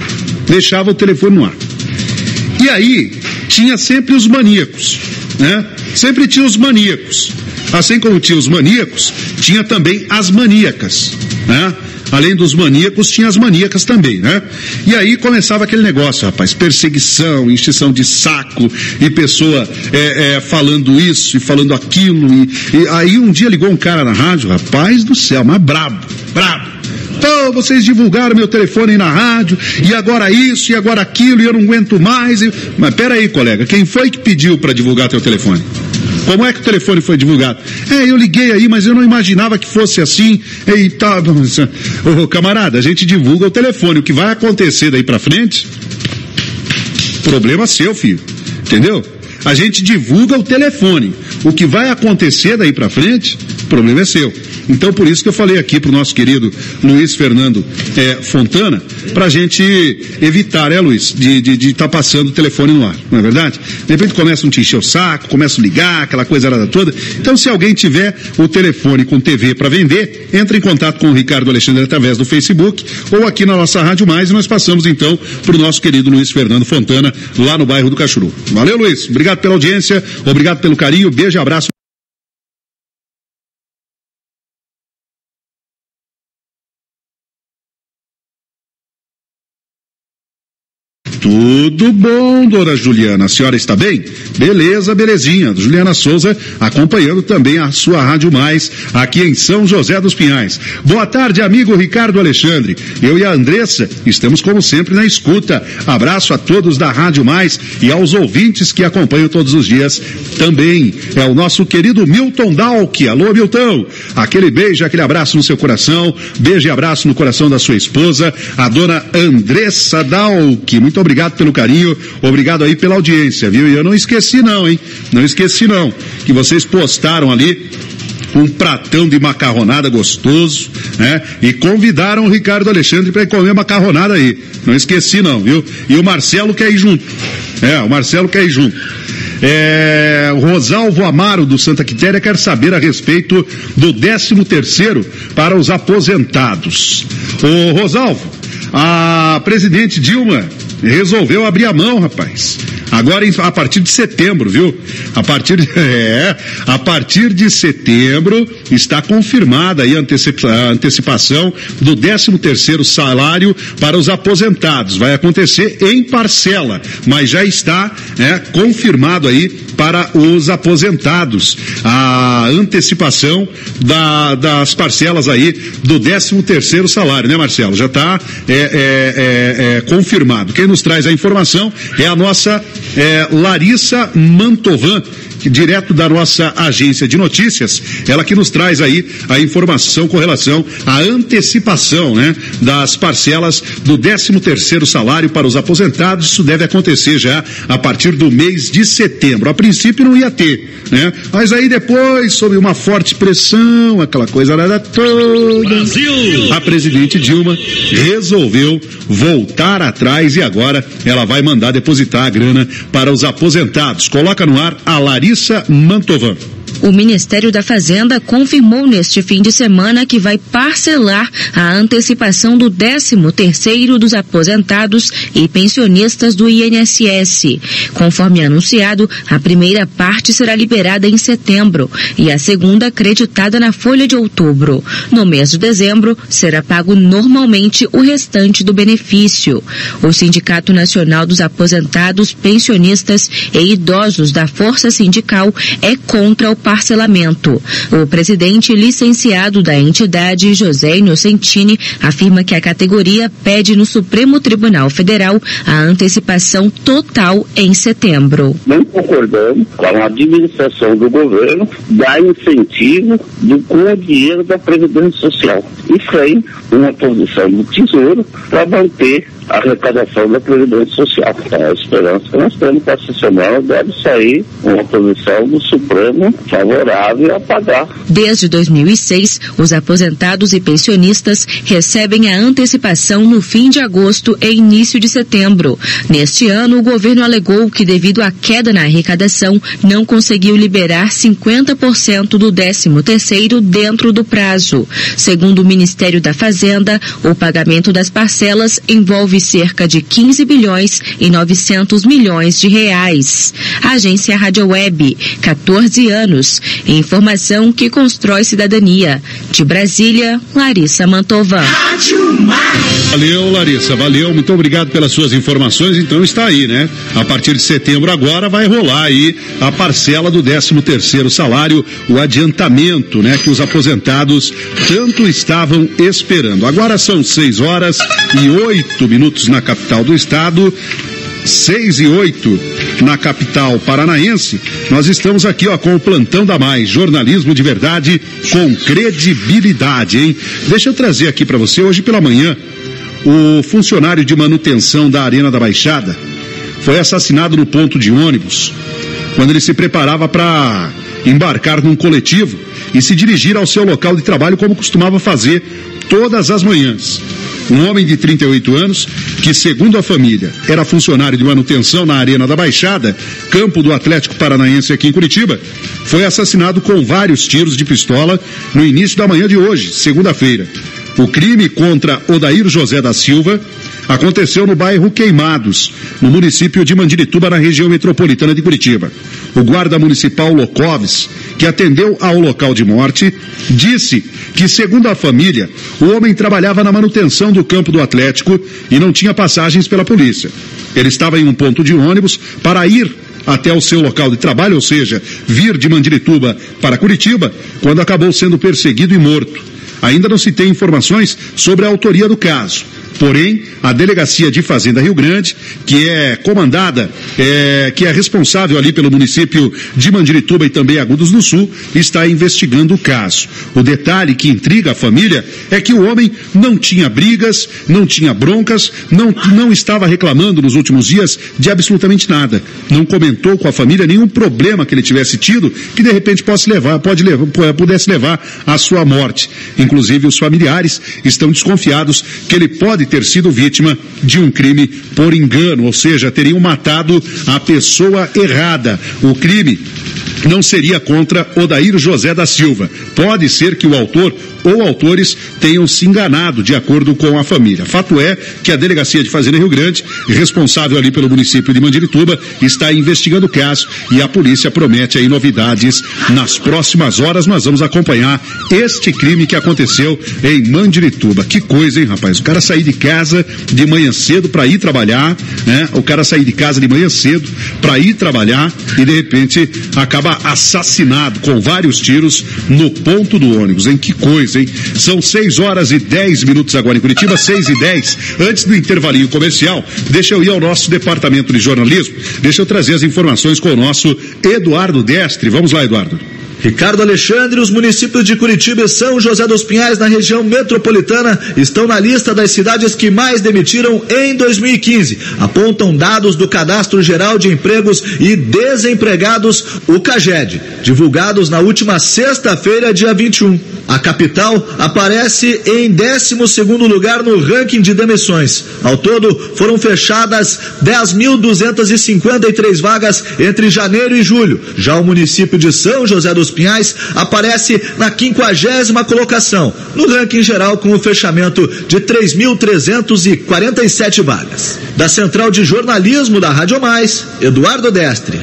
E aí, tinha sempre os maníacos, né? Sempre tinha os maníacos. Assim como tinha os maníacos, tinha também as maníacas, né? Além dos maníacos, tinha as maníacas também, né? E aí começava aquele negócio, rapaz, perseguição, encheção de saco, e pessoa falando isso e falando aquilo, e aí um dia ligou um cara na rádio, rapaz do céu, mas brabo. Pô, vocês divulgaram meu telefone aí na rádio, e agora isso, e agora aquilo, e eu não aguento mais. Mas peraí, colega, quem foi que pediu para divulgar teu telefone? Como é que o telefone foi divulgado? Eu liguei aí, mas eu não imaginava que fosse assim. Eita, camarada, a gente divulga o telefone. O que vai acontecer daí pra frente, problema seu, filho. Entendeu? A gente divulga o telefone. O que vai acontecer daí pra frente, o problema é seu. Então, por isso que eu falei aqui pro nosso querido Luiz Fernando Fontana, pra gente evitar, Luiz, de estar passando o telefone no ar, não é verdade? De repente começam a te encher o saco, começam a ligar, aquela coisa toda. Então, se alguém tiver o telefone com TV para vender, entre em contato com o Ricardo Alexandre através do Facebook ou aqui na nossa Rádio Mais, e nós passamos então pro nosso querido Luiz Fernando Fontana, lá no bairro do Cachuru. Valeu, Luiz. Obrigado pela audiência, obrigado pelo carinho, beijo e abraço. Tudo bom, dona Juliana? A senhora está bem? Beleza, belezinha. Juliana Souza acompanhando também a sua Rádio Mais aqui em São José dos Pinhais. Boa tarde, amigo Ricardo Alexandre. Eu e a Andressa estamos como sempre na escuta. Abraço a todos da Rádio Mais e aos ouvintes que acompanham todos os dias também. É o nosso querido Milton Dalk. Alô, Milton. Aquele beijo, aquele abraço no seu coração. Beijo e abraço no coração da sua esposa, a dona Andressa Dalk. Muito obrigado pelo carinho, obrigado aí pela audiência, viu? E eu não esqueci não, hein? Não esqueci não, que vocês postaram ali um pratão de macarronada gostoso, né? E convidaram o Ricardo Alexandre para ir comer macarronada aí. Não esqueci não, viu? E o Marcelo quer ir junto. O Marcelo quer ir junto. O Rosalvo Amaro do Santa Quitéria quer saber a respeito do 13º para os aposentados. Ô Rosalvo, a presidente Dilma resolveu abrir a mão, rapaz. Agora, a partir de setembro, viu? A partir de setembro está confirmada aí a antecipação do 13º salário para os aposentados. Vai acontecer em parcela, mas já está confirmado aí para os aposentados a antecipação das parcelas aí do 13º salário, né, Marcelo? Já está confirmado. Quem nos traz a informação é a nossa Larissa Mantovan, direto da nossa agência de notícias, ela que nos traz aí a informação com relação à antecipação, né, das parcelas do 13º salário para os aposentados. Isso deve acontecer já a partir do mês de setembro. A princípio não ia ter, né? Mas aí depois, sob uma forte pressão, aquela coisa toda, Brasil, a presidente Dilma resolveu voltar atrás e agora ela vai mandar depositar a grana para os aposentados. Coloca no ar a Larissa Mantovan. O Ministério da Fazenda confirmou neste fim de semana que vai parcelar a antecipação do 13º dos aposentados e pensionistas do INSS. Conforme anunciado, a primeira parte será liberada em setembro e a segunda creditada na folha de outubro. No mês de dezembro, será pago normalmente o restante do benefício. O Sindicato Nacional dos Aposentados, Pensionistas e Idosos da Força Sindical é contra o parcelamento. O presidente licenciado da entidade, José Inocentini, afirma que a categoria pede no Supremo Tribunal Federal a antecipação total em setembro. Não concordamos com a administração do governo dar incentivo com o dinheiro da Previdência Social e sem uma posição do Tesouro para manter a arrecadação da Previdência Social. A esperança que nós temos que essa semana deve sair uma posição do Supremo favorável a pagar. Desde 2006, os aposentados e pensionistas recebem a antecipação no fim de agosto e início de setembro. Neste ano, o governo alegou que, devido à queda na arrecadação, não conseguiu liberar 50% do 13º dentro do prazo. Segundo o Ministério da Fazenda, o pagamento das parcelas envolve cerca de 15 bilhões e 900 milhões de reais. Agência Rádio Web, 14 anos. Informação que constrói cidadania. De Brasília, Larissa Mantovan. Valeu, Larissa, valeu. Muito obrigado pelas suas informações. Então está aí, né? A partir de setembro agora vai rolar aí a parcela do 13º salário, o adiantamento, né? Que os aposentados tanto estavam esperando. Agora são 6h08 na capital do estado, 6h08 na capital paranaense. Nós estamos aqui, com o Plantão da Mais, jornalismo de verdade com credibilidade, hein? Deixa eu trazer aqui para você, hoje pela manhã, o funcionário de manutenção da Arena da Baixada foi assassinado no ponto de ônibus, quando ele se preparava para embarcar num coletivo e se dirigir ao seu local de trabalho como costumava fazer todas as manhãs. Um homem de 38 anos, que segundo a família, era funcionário de manutenção na Arena da Baixada, campo do Atlético Paranaense aqui em Curitiba, foi assassinado com vários tiros de pistola no início da manhã de hoje, segunda-feira. O crime contra Odair José da Silva aconteceu no bairro Queimados, no município de Mandirituba, na região metropolitana de Curitiba. O guarda municipal Locoves, que atendeu ao local de morte, disse que, segundo a família, o homem trabalhava na manutenção do campo do Atlético e não tinha passagens pela polícia. Ele estava em um ponto de ônibus para ir até o seu local de trabalho, ou seja, vir de Mandirituba para Curitiba, quando acabou sendo perseguido e morto. Ainda não se tem informações sobre a autoria do caso. Porém, a Delegacia de Fazenda Rio Grande, que é comandada, que é responsável ali pelo município de Mandirituba e também Agudos do Sul, está investigando o caso. O detalhe que intriga a família é que o homem não tinha brigas, não tinha broncas, não estava reclamando nos últimos dias de absolutamente nada. Não comentou com a família nenhum problema que ele tivesse tido que de repente pudesse levar à sua morte. Inclusive, os familiares estão desconfiados que ele pode ter sido vítima de um crime por engano, ou seja, teriam matado a pessoa errada. O crime não seria contra Odair José da Silva. Pode ser que o autor ou autores tenham se enganado, de acordo com a família. Fato é que a Delegacia de Fazenda Rio Grande, responsável ali pelo município de Mandirituba, está investigando o caso e a polícia promete aí novidades nas próximas horas. Nós vamos acompanhar este crime que aconteceu em Mandirituba. Que coisa, hein, rapaz? O cara sair de casa de manhã cedo para ir trabalhar, né? O cara sair de casa de manhã cedo para ir trabalhar e de repente acaba assassinado com vários tiros no ponto do ônibus, hein? Que coisa, hein? São 6h10 agora em Curitiba, 6h10. Antes do intervalinho comercial, deixa eu ir ao nosso departamento de jornalismo, deixa eu trazer as informações com o nosso Eduardo Destre. Vamos lá, Eduardo. Ricardo Alexandre, os municípios de Curitiba e São José dos Pinhais, na região metropolitana, estão na lista das cidades que mais demitiram em 2015. Apontam dados do Cadastro Geral de Empregos e Desempregados, o CAGED, divulgados na última sexta-feira, dia 21. A capital aparece em 12º lugar no ranking de demissões. Ao todo, foram fechadas 10.253 vagas entre janeiro e julho. Já o município de São José dos Pinhais aparece na 50ª colocação, no ranking geral, com o fechamento de 3.347 vagas. Da Central de Jornalismo da Rádio Mais, Eduardo Destre.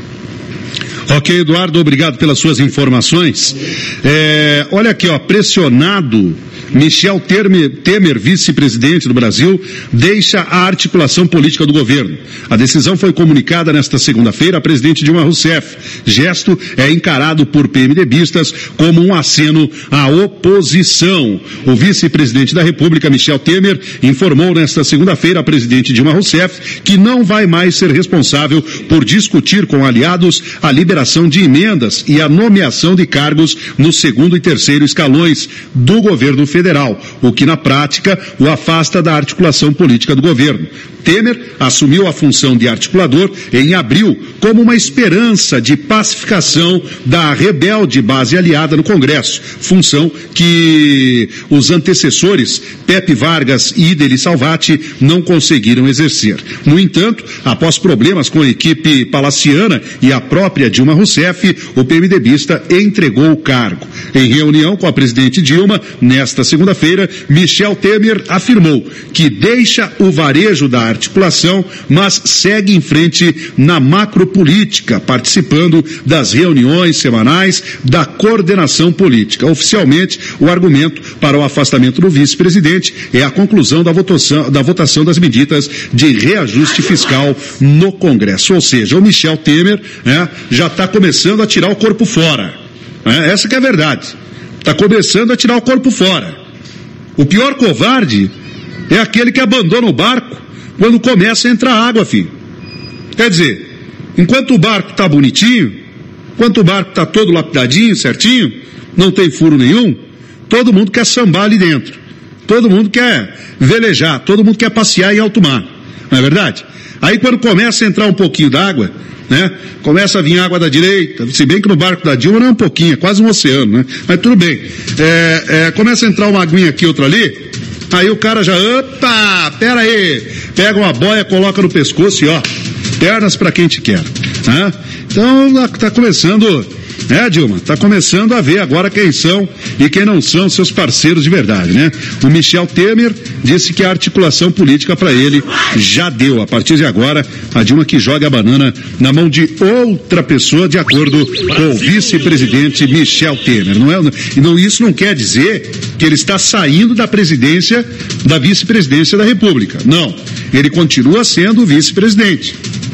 Ok, Eduardo, obrigado pelas suas informações. Olha aqui, ó, pressionado, Michel Temer, vice-presidente do Brasil, deixa a articulação política do governo. A decisão foi comunicada nesta segunda-feira à presidente Dilma Rousseff. Gesto é encarado por PMDBistas como um aceno à oposição. O vice-presidente da República, Michel Temer, informou nesta segunda-feira à presidente Dilma Rousseff que não vai mais ser responsável por discutir com aliados a liberação de emendas e a nomeação de cargos no 2º e 3º escalões do governo federal, o que na prática o afasta da articulação política do governo. Temer assumiu a função de articulador em abril como uma esperança de pacificação da rebelde base aliada no Congresso, função que os antecessores Pepe Vargas e Ideli Salvati não conseguiram exercer. No entanto, após problemas com a equipe palaciana e a própria Dilma Rousseff, o PMDBista entregou o cargo. Em reunião com a presidente Dilma, nesta segunda-feira, Michel Temer afirmou que deixa o varejo da articulação, mas segue em frente na macropolítica, participando das reuniões semanais da coordenação política. Oficialmente, o argumento para o afastamento do vice-presidente é a conclusão da votação das medidas de reajuste fiscal no Congresso. Ou seja, o Michel Temer já está começando a tirar o corpo fora. Essa que é a verdade. Está começando a tirar o corpo fora. O pior covarde é aquele que abandona o barco quando começa a entrar água, filho. Quer dizer, enquanto o barco está bonitinho, enquanto o barco está todo lapidadinho, certinho, não tem furo nenhum, todo mundo quer sambar ali dentro. Todo mundo quer velejar, todo mundo quer passear em alto mar. Não é verdade? Aí quando começa a entrar um pouquinho d'água, né? Começa a vir água da direita, se bem que no barco da Dilma não é um pouquinho, é quase um oceano, né? Mas tudo bem. Começa a entrar uma aguinha aqui, outra ali, aí o cara já, opa, pera aí, pega uma boia, coloca no pescoço e ó, pernas pra quem te quer, né? Então tá começando, Dilma, tá começando a ver agora quem são e quem não são seus parceiros de verdade, né? O Michel Temer disse que a articulação política para ele já deu. A partir de agora, a Dilma que joga a banana na mão de outra pessoa, de acordo com o vice-presidente Michel Temer. Isso não quer dizer que ele está saindo da presidência, da vice-presidência da República. Não, ele continua sendo o vice-presidente.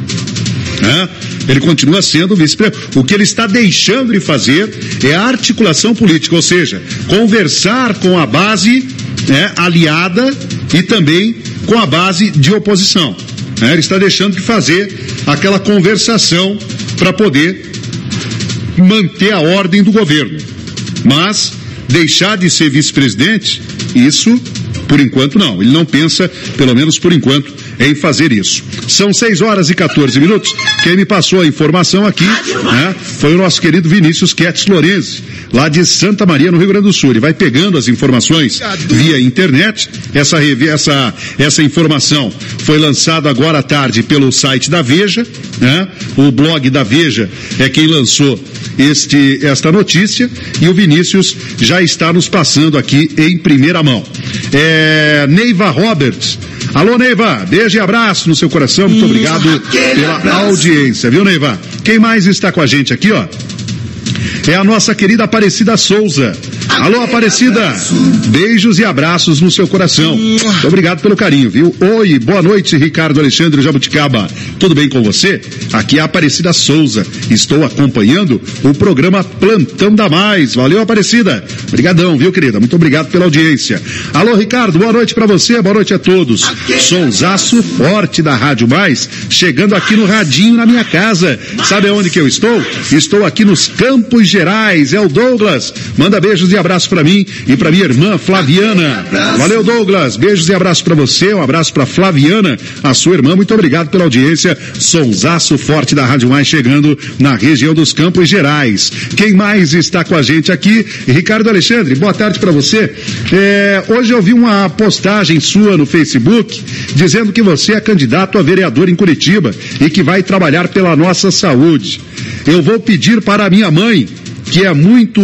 Ele continua sendo o vice-presidente. O que ele está deixando de fazer é a articulação política, ou seja, conversar com a base aliada e também com a base de oposição. Ele está deixando de fazer aquela conversação para poder manter a ordem do governo. Mas deixar de ser vice-presidente, isso, por enquanto, não. Ele não pensa, pelo menos por enquanto, em fazer isso. São 6h14. Quem me passou a informação aqui, foi o nosso querido Vinícius Ketz Lorenzi, lá de Santa Maria, no Rio Grande do Sul. Ele vai pegando as informações via internet. Essa informação foi lançada agora à tarde pelo site da Veja, O blog da Veja é quem lançou esta notícia, e o Vinícius já está nos passando aqui em primeira mão. Neiva Roberts. Alô, Neiva, beijo e abraço no seu coração, muito obrigado pela audiência, viu, Neiva? Quem mais está com a gente aqui, ó? É a nossa querida Aparecida Souza. Alô, Aparecida, beijos e abraços no seu coração. Muito obrigado pelo carinho, viu? Oi, boa noite, Ricardo Alexandre Jabuticaba. Tudo bem com você? Aqui é a Aparecida Souza. Estou acompanhando o programa Plantão da Mais. Valeu, Aparecida. Obrigadão, viu, querida? Muito obrigado pela audiência. Alô, Ricardo, boa noite pra você, boa noite a todos. Sonsaço forte da Rádio Mais, chegando aqui no radinho na minha casa. Sabe aonde que eu estou? Estou aqui nos Campos Gerais. É o Douglas. Manda beijos e abraço para mim e para minha irmã Flaviana. Valeu, Douglas. Beijos e abraço para você. Um abraço para Flaviana, a sua irmã. Muito obrigado pela audiência. Sonsaço forte da Rádio Mais chegando na região dos Campos Gerais. Quem mais está com a gente aqui? Ricardo Alexandre, boa tarde para você. Hoje eu vi uma postagem sua no Facebook dizendo que você é candidato a vereador em Curitiba e que vai trabalhar pela nossa saúde. Eu vou pedir para a minha mãe, que é muito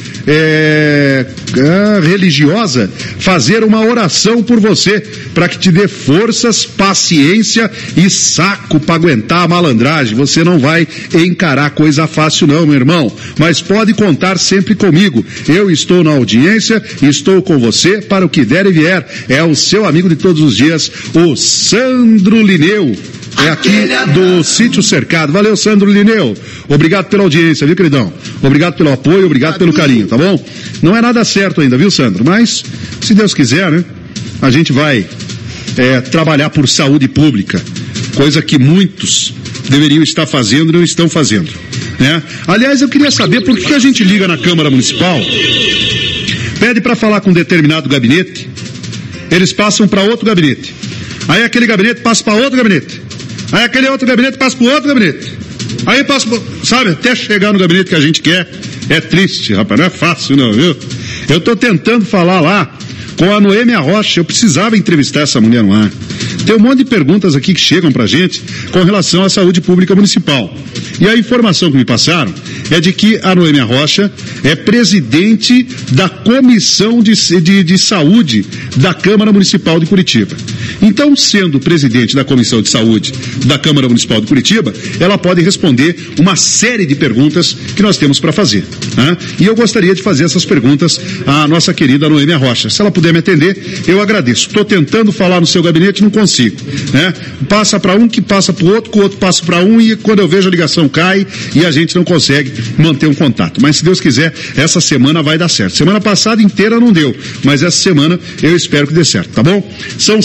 religiosa, fazer uma oração por você, para que te dê forças, paciência e saco para aguentar a malandragem. Você não vai encarar coisa fácil não, meu irmão, mas pode contar sempre comigo. Eu estou na audiência, estou com você para o que der e vier. É o seu amigo de todos os dias, o Sandro Lineu. É aqui do Sítio Cercado. Valeu, Sandro Lineu. Obrigado pela audiência, viu, queridão? Obrigado pelo apoio, obrigado pelo carinho, tá bom? Não é nada certo ainda, viu, Sandro? Mas, se Deus quiser, né? A gente vai trabalhar por saúde pública, coisa que muitos deveriam estar fazendo e não estão fazendo, né? Aliás, eu queria saber por que a gente liga na Câmara Municipal, pede para falar com um determinado gabinete, eles passam para outro gabinete, aí aquele gabinete passa para outro gabinete, aí aquele outro gabinete passa para outro gabinete, aí passa, sabe, até chegar no gabinete que a gente quer. É triste, rapaz, não é fácil não, viu? Eu tô tentando falar lá com a Noêmia Rocha, eu precisava entrevistar essa mulher no ar. Tem um monte de perguntas aqui que chegam pra gente com relação à saúde pública municipal. E a informação que me passaram é de que a Noêmia Rocha é presidente da Comissão de Saúde da Câmara Municipal de Curitiba. Então, sendo presidente da Comissão de Saúde da Câmara Municipal de Curitiba, ela pode responder uma série de perguntas que nós temos para fazer, né? E eu gostaria de fazer essas perguntas à nossa querida Noêmia Rocha. Se ela puder me atender, eu agradeço. Estou tentando falar no seu gabinete, não consigo, né? Passa para um, que passa para o outro, que o outro passa para um, e quando eu vejo a ligação cai e a gente não consegue manter um contato. Mas se Deus quiser, essa semana vai dar certo. Semana passada inteira não deu, mas essa semana eu espero que dê certo, tá bom? São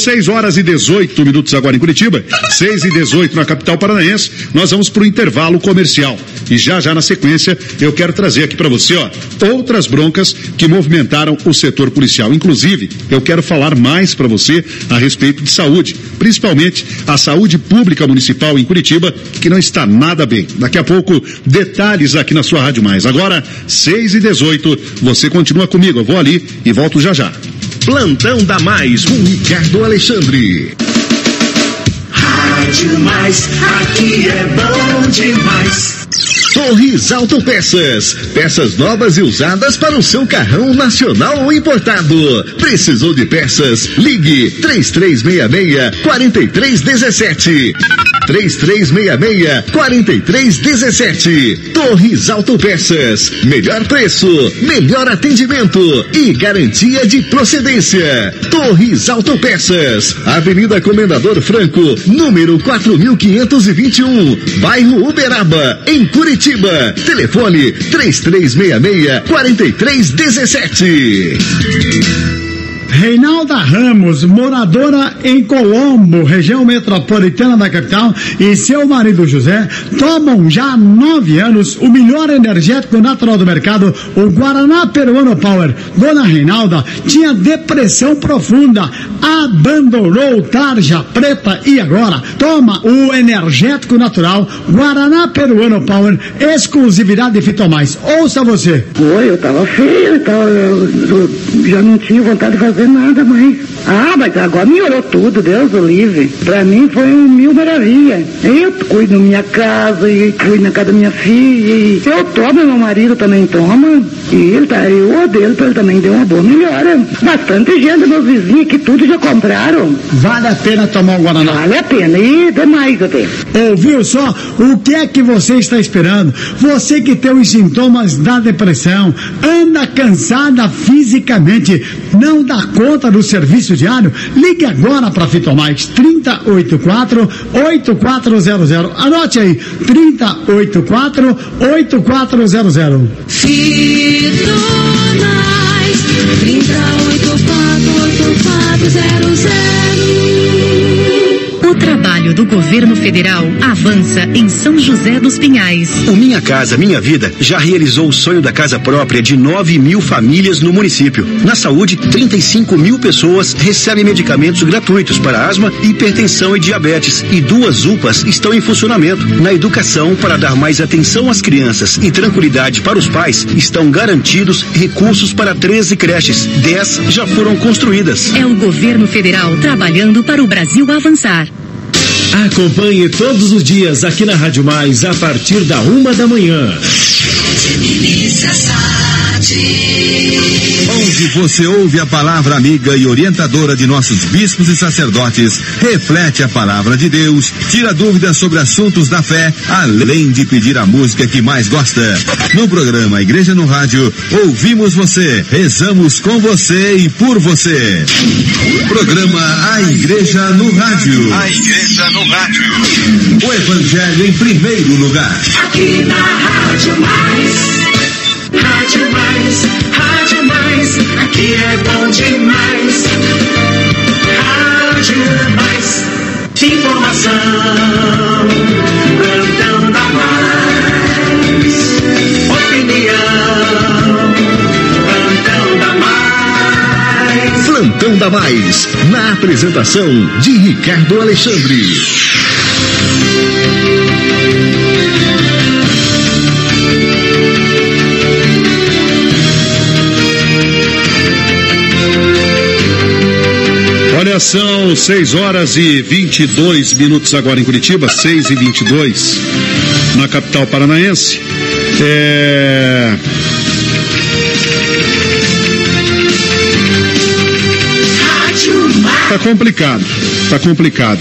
6h18 agora em Curitiba, 6h18 na capital paranaense. Nós vamos para o intervalo comercial. E já na sequência eu quero trazer aqui para você, outras broncas que movimentaram o setor policial. Inclusive, eu quero falar mais para você a respeito de saúde, principalmente a saúde pública municipal em Curitiba, que não está nada bem. Daqui a pouco, detalhes aqui na sua Rádio Mais. Agora, 6h18, você continua comigo, eu vou ali e volto já. Plantão da Mais com Ricardo Alexandre. Rádio Mais, aqui é bom demais. Torres Autopeças, peças novas e usadas para o seu carrão nacional ou importado. Precisou de peças? Ligue 3366-4317. 3366-4317. Torres Autopeças, melhor preço, melhor atendimento e garantia de procedência. Torres Autopeças, Avenida Comendador Franco, número 4521, bairro Uberaba, em Curitiba. Telefone 3366-4317. Reinalda Ramos, moradora em Colombo, região metropolitana da capital, e seu marido José tomam já há 9 anos o melhor energético natural do mercado, o Guaraná Peruano Power. Dona Reinalda tinha depressão profunda, abandonou tarja preta e agora toma o energético natural Guaraná Peruano Power, exclusividade Fitomais. Ouça você. Oi, eu tava feia, eu já não tinha vontade de fazer nada mais. Mas agora melhorou tudo, Deus o livre. Pra mim foi mil maravilha. Eu cuido da minha casa, e cuido na casa da minha filha, e eu tomo, meu marido também toma, e ele eu odeio, ele também deu uma boa melhora. Bastante gente, meus vizinhos que tudo já compraram. Vale a pena tomar um Guaraná? Vale a pena, e demais até. Ouviu só? O que é que você está esperando? Você que tem os sintomas da depressão, anda cansada fisicamente, não dá conta do serviço diário, ligue agora para Fitomais 3084-8400. Anote aí, 3084-8400. Fitomais 3084-8400. O trabalho do governo federal avança em São José dos Pinhais. O Minha Casa Minha Vida já realizou o sonho da casa própria de 9.000 famílias no município. Na saúde, 35.000 pessoas recebem medicamentos gratuitos para asma, hipertensão e diabetes. E 2 UPAs estão em funcionamento. Na educação, para dar mais atenção às crianças e tranquilidade para os pais, estão garantidos recursos para 13 creches. 10 já foram construídas. É o governo federal trabalhando para o Brasil avançar. Acompanhe todos os dias aqui na Rádio Mais a partir da 1 da manhã. Onde você ouve a palavra amiga e orientadora de nossos bispos e sacerdotes, reflete a palavra de Deus, tira dúvidas sobre assuntos da fé, além de pedir a música que mais gosta. No programa Igreja no Rádio, ouvimos você, rezamos com você e por você. Programa A Igreja no Rádio. A Igreja no Rádio. O Evangelho em primeiro lugar. Aqui na Rádio Mais. Rádio Mais, Rádio Mais, aqui é bom demais. Rádio Mais, informação, plantão da Mais, opinião, plantão da Mais. Plantão da Mais, na apresentação de Ricardo Alexandre. Olha, são 6h22 agora em Curitiba, 6h22 na capital paranaense. Tá complicado.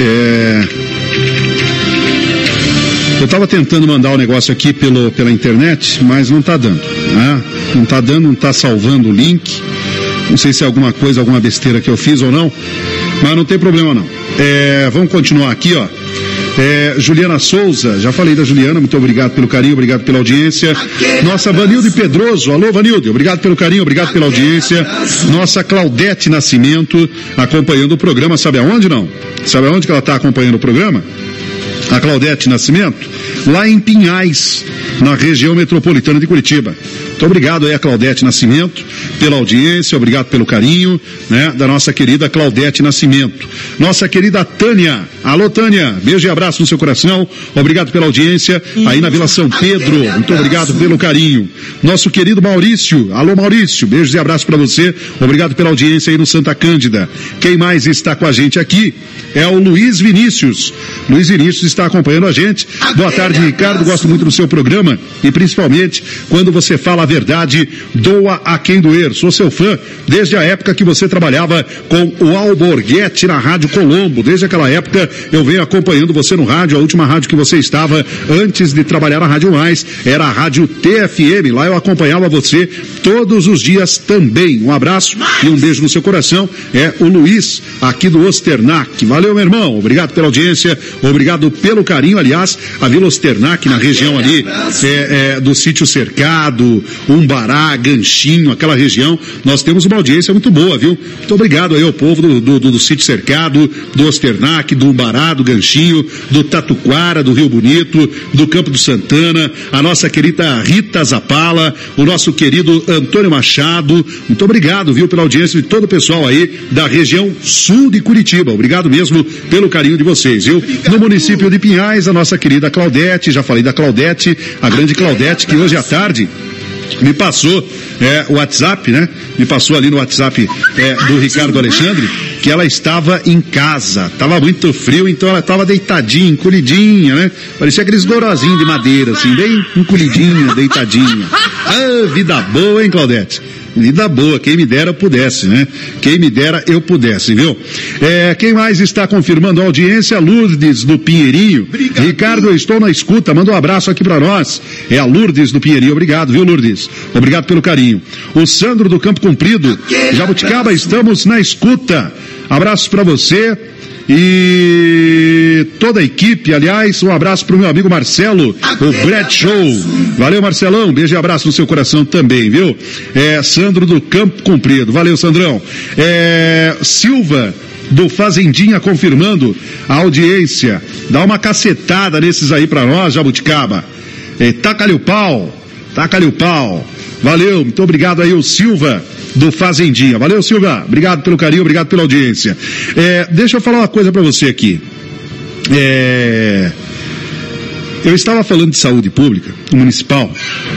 Eu tava tentando mandar o negócio aqui pela internet, mas não tá dando, né? Não tá salvando o link. Não sei se é alguma coisa, alguma besteira que eu fiz ou não, mas não tem problema não. Vamos continuar aqui, ó. Juliana Souza, já falei da Juliana, muito obrigado pelo carinho, obrigado pela audiência. Nossa Vanilde Pedroso, alô Vanilde, obrigado pelo carinho, obrigado pela audiência. Nossa Claudete Nascimento, acompanhando o programa, sabe aonde não? Sabe aonde que ela está acompanhando o programa? A Claudete Nascimento, lá em Pinhais, na região metropolitana de Curitiba. Muito obrigado aí a Claudete Nascimento pela audiência, obrigado pelo carinho, né, da nossa querida Claudete Nascimento. Nossa querida Tânia, alô Tânia, beijo e abraço no seu coração, obrigado pela audiência aí na Vila São Pedro, muito obrigado pelo carinho. Nosso querido Maurício, alô Maurício, beijos e abraços para você, obrigado pela audiência aí no Santa Cândida. Quem mais está com a gente aqui é o Luiz Vinícius. Luiz Vinícius está acompanhando a gente. Boa tarde, Ricardo, gosto muito do seu programa e principalmente quando você fala a verdade, doa a quem doer. Sou seu fã desde a época que você trabalhava com o Alborguete na Rádio Colombo. Desde aquela época eu venho acompanhando você no rádio. A última rádio que você estava antes de trabalhar na Rádio Mais era a Rádio TFM. Lá eu acompanhava você todos os dias também. Um abraço e um beijo no seu coração. É o Luiz, aqui do Osternac. Valeu, meu irmão. Obrigado pela audiência, obrigado pelo carinho. Aliás, a Vila Osternac, na região ali do Sítio Cercado, Umbará, Ganchinho, aquela região, nós temos uma audiência muito boa, viu? Muito obrigado aí ao povo do Sítio Cercado, do Osternac, do Umbará, do Ganchinho, do Tatuquara, do Rio Bonito, do Campo do Santana, a nossa querida Rita Zapala, o nosso querido Antônio Machado. Muito obrigado, viu, pela audiência de todo o pessoal aí da região sul de Curitiba. Obrigado mesmo pelo carinho de vocês, viu? No município de Pinhais, a nossa querida Claudete, já falei da Claudete, a grande Claudete, que hoje à tarde me passou o WhatsApp, né? Me passou ali no WhatsApp do Ricardo Alexandre que ela estava em casa, estava muito frio, então ela estava deitadinha, encolhidinha, né? Parecia aqueles gorozinhos de madeira, assim, bem encolhidinha, deitadinha. Ah, vida boa, hein, Claudete? Vida boa, quem me dera eu pudesse, né? Quem me dera eu pudesse, viu? Quem mais está confirmando a audiência? Lourdes do Pinheirinho. Obrigado. Ricardo, eu estou na escuta, manda um abraço aqui para nós. É a Lourdes do Pinheirinho, obrigado, viu, Lourdes? Obrigado pelo carinho. O Sandro do Campo Comprido, Jabuticaba, estamos na escuta. Abraços para você e toda a equipe, aliás, um abraço pro meu amigo Marcelo, o Brad Show. Valeu, Marcelão, beijo e abraço no seu coração também, viu? Sandro do Campo Comprido, valeu, Sandrão. Silva do Fazendinha confirmando a audiência. Dá uma cacetada nesses aí pra nós, Jabuticaba. Taca-lhe o pau, taca-lhe o pau. Valeu, muito obrigado aí, o Silva do Fazendinha. Valeu, Silva. Obrigado pelo carinho, obrigado pela audiência. Deixa eu falar uma coisa para você aqui. Eu estava falando de saúde pública municipal.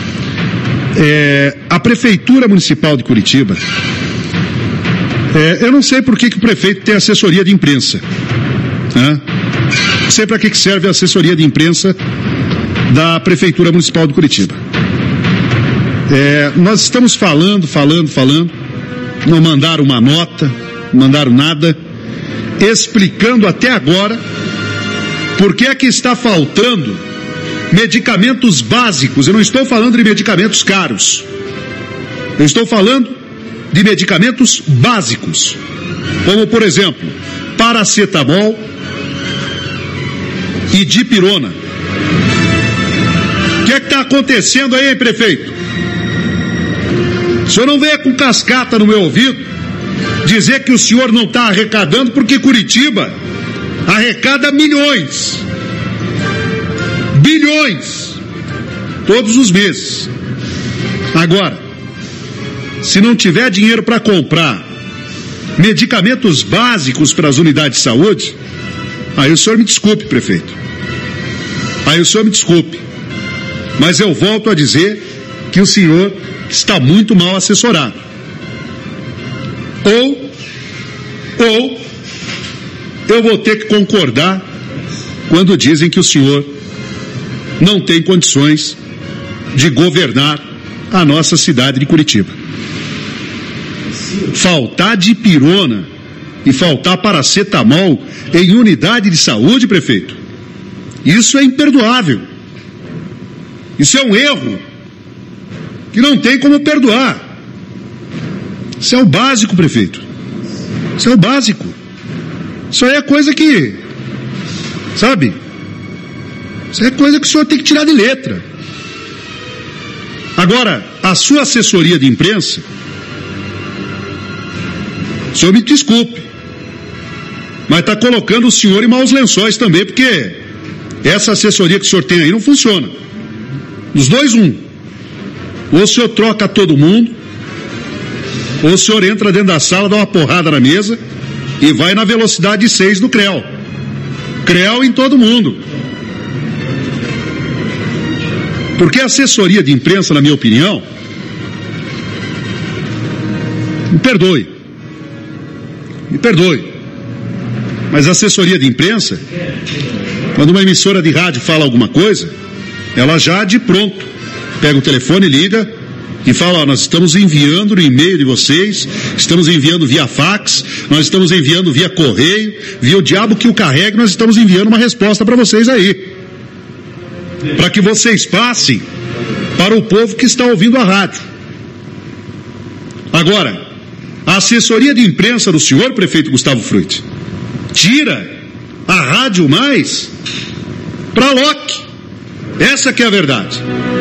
A Prefeitura Municipal de Curitiba, eu não sei por que o prefeito tem assessoria de imprensa. Né? Não sei para que serve a assessoria de imprensa da Prefeitura Municipal de Curitiba. Nós estamos falando, não mandaram uma nota, não mandaram nada, explicando até agora por que é que está faltando medicamentos básicos. Eu não estou falando de medicamentos caros, eu estou falando de medicamentos básicos, como por exemplo, paracetamol e dipirona. O que é que está acontecendo aí, hein, prefeito? O senhor não venha com cascata no meu ouvido dizer que o senhor não está arrecadando, porque Curitiba arrecada milhões, bilhões, todos os meses. Agora, se não tiver dinheiro para comprar medicamentos básicos para as unidades de saúde, aí o senhor me desculpe, prefeito. Aí o senhor me desculpe. Mas eu volto a dizer que o senhor está muito mal assessorado. Ou eu vou ter que concordar quando dizem que o senhor não tem condições de governar a nossa cidade de Curitiba. Faltar dipirona e faltar paracetamol em unidade de saúde, prefeito, isso é imperdoável. Isso é um erro que não tem como perdoar. Isso é o básico, prefeito. Isso é o básico. Isso aí é coisa que, sabe? Isso é coisa que o senhor tem que tirar de letra. Agora, a sua assessoria de imprensa, o senhor me desculpe, mas está colocando o senhor em maus lençóis também, porque essa assessoria que o senhor tem aí não funciona. Dos dois, um. Ou o senhor troca todo mundo, ou o senhor entra dentro da sala, dá uma porrada na mesa e vai na velocidade 6 do CREL. CREL em todo mundo. Porque a assessoria de imprensa, na minha opinião, me perdoe, mas a assessoria de imprensa, quando uma emissora de rádio fala alguma coisa, ela já de pronto pega o telefone, liga e fala: ó, nós estamos enviando no e-mail de vocês, estamos enviando via fax, nós estamos enviando via correio, via o diabo que o carregue, nós estamos enviando uma resposta para vocês aí, para que vocês passem para o povo que está ouvindo a rádio. Agora, a assessoria de imprensa do senhor prefeito Gustavo Frutti tira a Rádio Mais para Loki. Essa que é a verdade.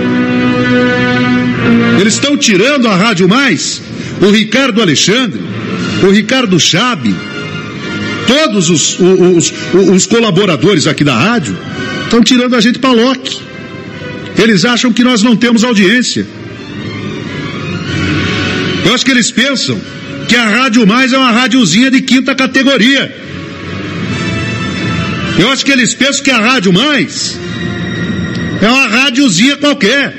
Eles estão tirando a Rádio Mais, o Ricardo Alexandre, o Ricardo Chabe, todos os colaboradores aqui da rádio estão tirando a gente para Loki. Eles acham que nós não temos audiência. Eu acho que eles pensam que a Rádio Mais é uma rádiozinha de 5ª categoria. Eu acho que eles pensam que a Rádio Mais é uma rádiozinha qualquer.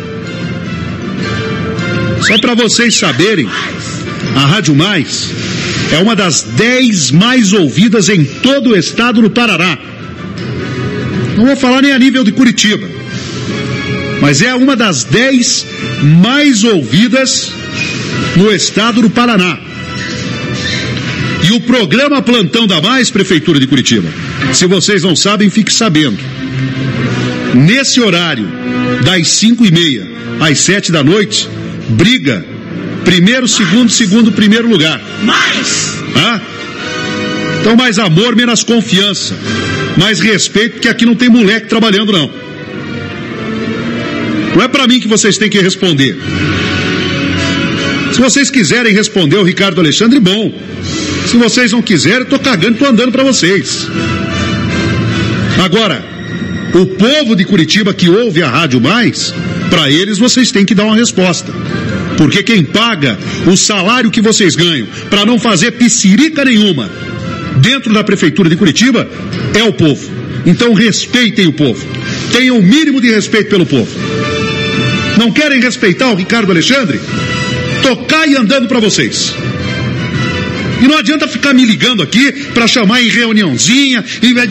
Só para vocês saberem, a Rádio Mais é uma das 10 mais ouvidas em todo o estado do Paraná. Não vou falar nem a nível de Curitiba, mas é uma das 10 mais ouvidas no estado do Paraná. E o programa Plantão da Mais, Prefeitura de Curitiba, se vocês não sabem, fique sabendo. Nesse horário, das 5h30 às 7 da noite, briga primeiro, segundo, primeiro lugar. Mais! Ah? Então, mais amor, menos confiança. Mais respeito, porque aqui não tem moleque trabalhando, não. Não é para mim que vocês têm que responder. Se vocês quiserem responder o Ricardo Alexandre, bom. Se vocês não quiserem, eu tô cagando, tô andando para vocês. Agora, o povo de Curitiba que ouve a Rádio Mais, para eles vocês têm que dar uma resposta. Porque quem paga o salário que vocês ganham para não fazer piscirica nenhuma dentro da Prefeitura de Curitiba é o povo. Então respeitem o povo. Tenham o mínimo de respeito pelo povo. Não querem respeitar o Ricardo Alexandre? Tocar e andando para vocês. E não adianta ficar me ligando aqui para chamar em reuniãozinha,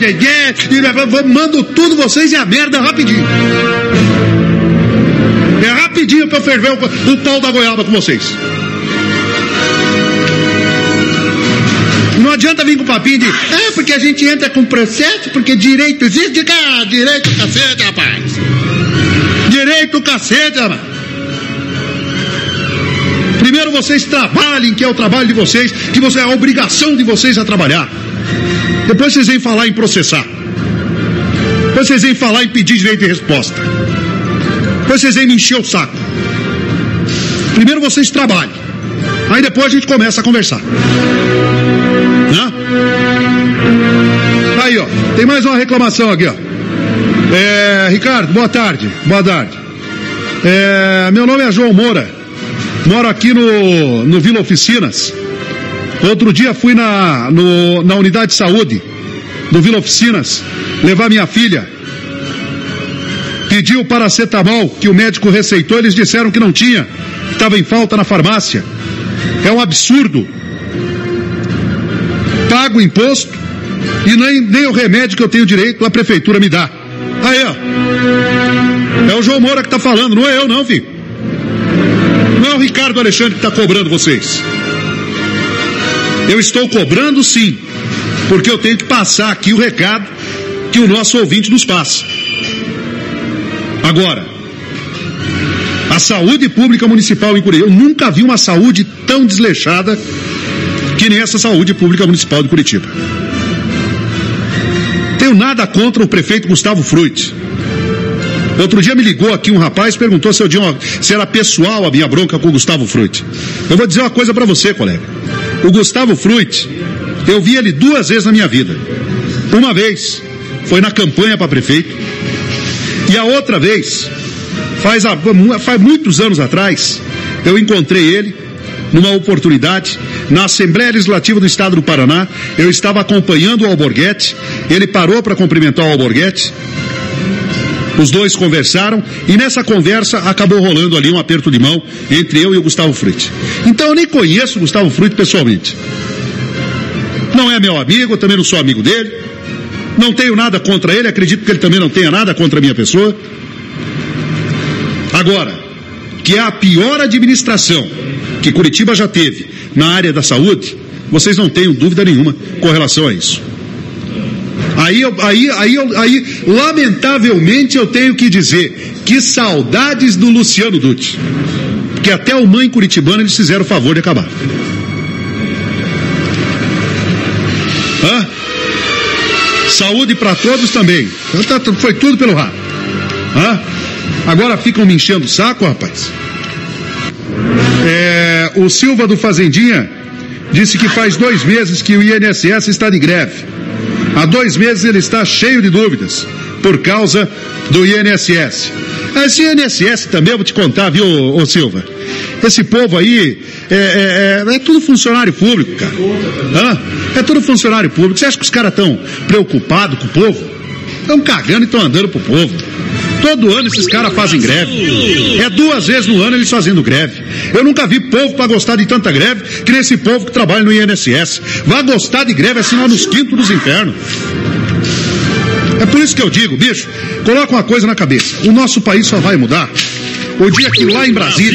mando tudo vocês e a merda rapidinho. É rapidinho para ferver o pau da goiaba com vocês. Não adianta vir com papinho de porque a gente entra com processo, porque direito existe. Direito cacete, rapaz. Direito cacete, rapaz. Primeiro vocês trabalhem, que é o trabalho de vocês, que é a obrigação de vocês a trabalhar. Depois vocês vêm falar em processar. Depois vocês vêm falar em pedir direito de resposta. Depois vocês vêm me encher o saco. Primeiro vocês trabalhem. Aí depois a gente começa a conversar. Hã? Aí, ó, tem mais uma reclamação aqui, ó. Ricardo, boa tarde. Boa tarde. Meu nome é João Moura. Moro aqui no Vila Oficinas. Outro dia fui na unidade de saúde do Vila Oficinas levar minha filha. Pedi o paracetamol que o médico receitou, eles disseram que não tinha, estava em falta na farmácia. É um absurdo. Pago imposto e nem o remédio que eu tenho direito a prefeitura me dá. Aí, ó. É o João Moura que tá falando, não é eu não, filho. Não é o Ricardo Alexandre que está cobrando vocês. Eu estou cobrando sim, porque eu tenho que passar aqui o recado que o nosso ouvinte nos passa. Agora, a saúde pública municipal em Curitiba, eu nunca vi uma saúde tão desleixada que nem essa saúde pública municipal de Curitiba. Tenho nada contra o prefeito Gustavo Frutti. Outro dia me ligou aqui um rapaz, perguntou se era pessoal a minha bronca com o Gustavo Frutti. Eu vou dizer uma coisa para você, colega. O Gustavo Frutti, eu vi ele 2 vezes na minha vida. Uma vez foi na campanha para prefeito. E a outra vez, faz muitos anos atrás, eu encontrei ele numa oportunidade na Assembleia Legislativa do Estado do Paraná. Eu estava acompanhando o Alborguete, ele parou para cumprimentar o Alborguete, os dois conversaram e nessa conversa acabou rolando ali um aperto de mão entre eu e o Gustavo Frutti. Então eu nem conheço o Gustavo Frutti pessoalmente, não é meu amigo, eu também não sou amigo dele, não tenho nada contra ele, acredito que ele também não tenha nada contra a minha pessoa. Agora, que é a pior administração que Curitiba já teve na área da saúde, vocês não tenham dúvida nenhuma com relação a isso. Aí, lamentavelmente, eu tenho que dizer que saudades do Luciano Dutti, que até o Mãe Curitibana eles fizeram o favor de acabar. Saúde para todos também. Foi tudo pelo rabo. Agora ficam me enchendo o saco, rapaz. O Silva do Fazendinha disse que faz 2 meses que o INSS está de greve. Há 2 meses ele está cheio de dúvidas por causa do INSS. Esse INSS também, eu vou te contar, viu, ô Silva? Esse povo aí é tudo funcionário público, cara. É tudo funcionário público. Você acha que os caras estão preocupados com o povo? Estão cagando e estão andando pro povo. Todo ano esses caras fazem greve. 2 vezes no ano eles fazendo greve. Eu nunca vi povo para gostar de tanta greve que nesse povo que trabalha no INSS. Vai gostar de greve assim lá nos quintos dos infernos. É por isso que eu digo, bicho, coloca uma coisa na cabeça. O nosso país só vai mudar o dia que lá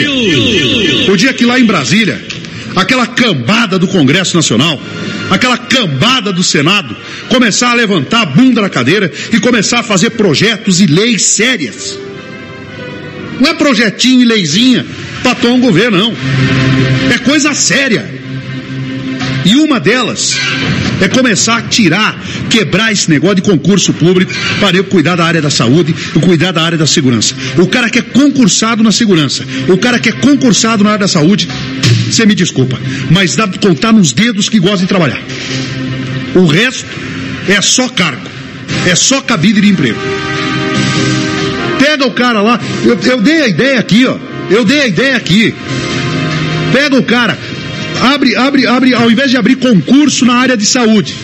em Brasília, aquela cambada do Congresso Nacional, aquela cambada do Senado, começar a levantar a bunda da cadeira e começar a fazer projetos e leis sérias. Não é projetinho e leizinha para tomar um governo, não. É coisa séria. E uma delas é começar a quebrar esse negócio de concurso público para eu cuidar da área da saúde e cuidar da área da segurança. O cara que é concursado na segurança, o cara que é concursado na área da saúde, você me desculpa, mas dá para contar nos dedos que gostam de trabalhar. O resto é só cargo, é só cabide de emprego. Pega o cara lá, eu dei a ideia aqui, ó. Pega o cara, abre, ao invés de abrir concurso na área de saúde,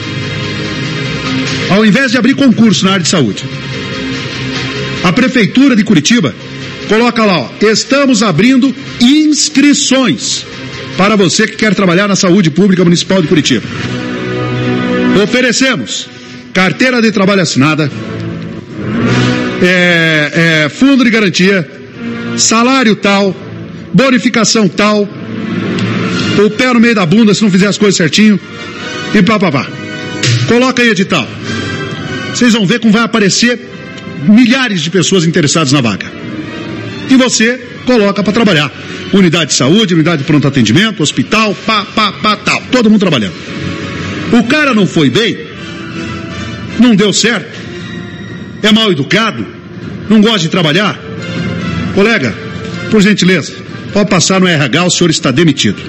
a Prefeitura de Curitiba coloca lá, ó, estamos abrindo inscrições para você que quer trabalhar na saúde pública municipal de Curitiba. Oferecemos carteira de trabalho assinada, fundo de garantia, salário tal, bonificação tal, o pé no meio da bunda se não fizer as coisas certinho, e pá. Coloca aí edital. Vocês vão ver como vai aparecer milhares de pessoas interessadas na vaga. E você coloca para trabalhar. Unidade de saúde, unidade de pronto atendimento, hospital, tal. Todo mundo trabalhando. O cara não foi bem, não deu certo, é mal educado, não gosta de trabalhar. Colega, por gentileza, pode passar no RH, o senhor está demitido.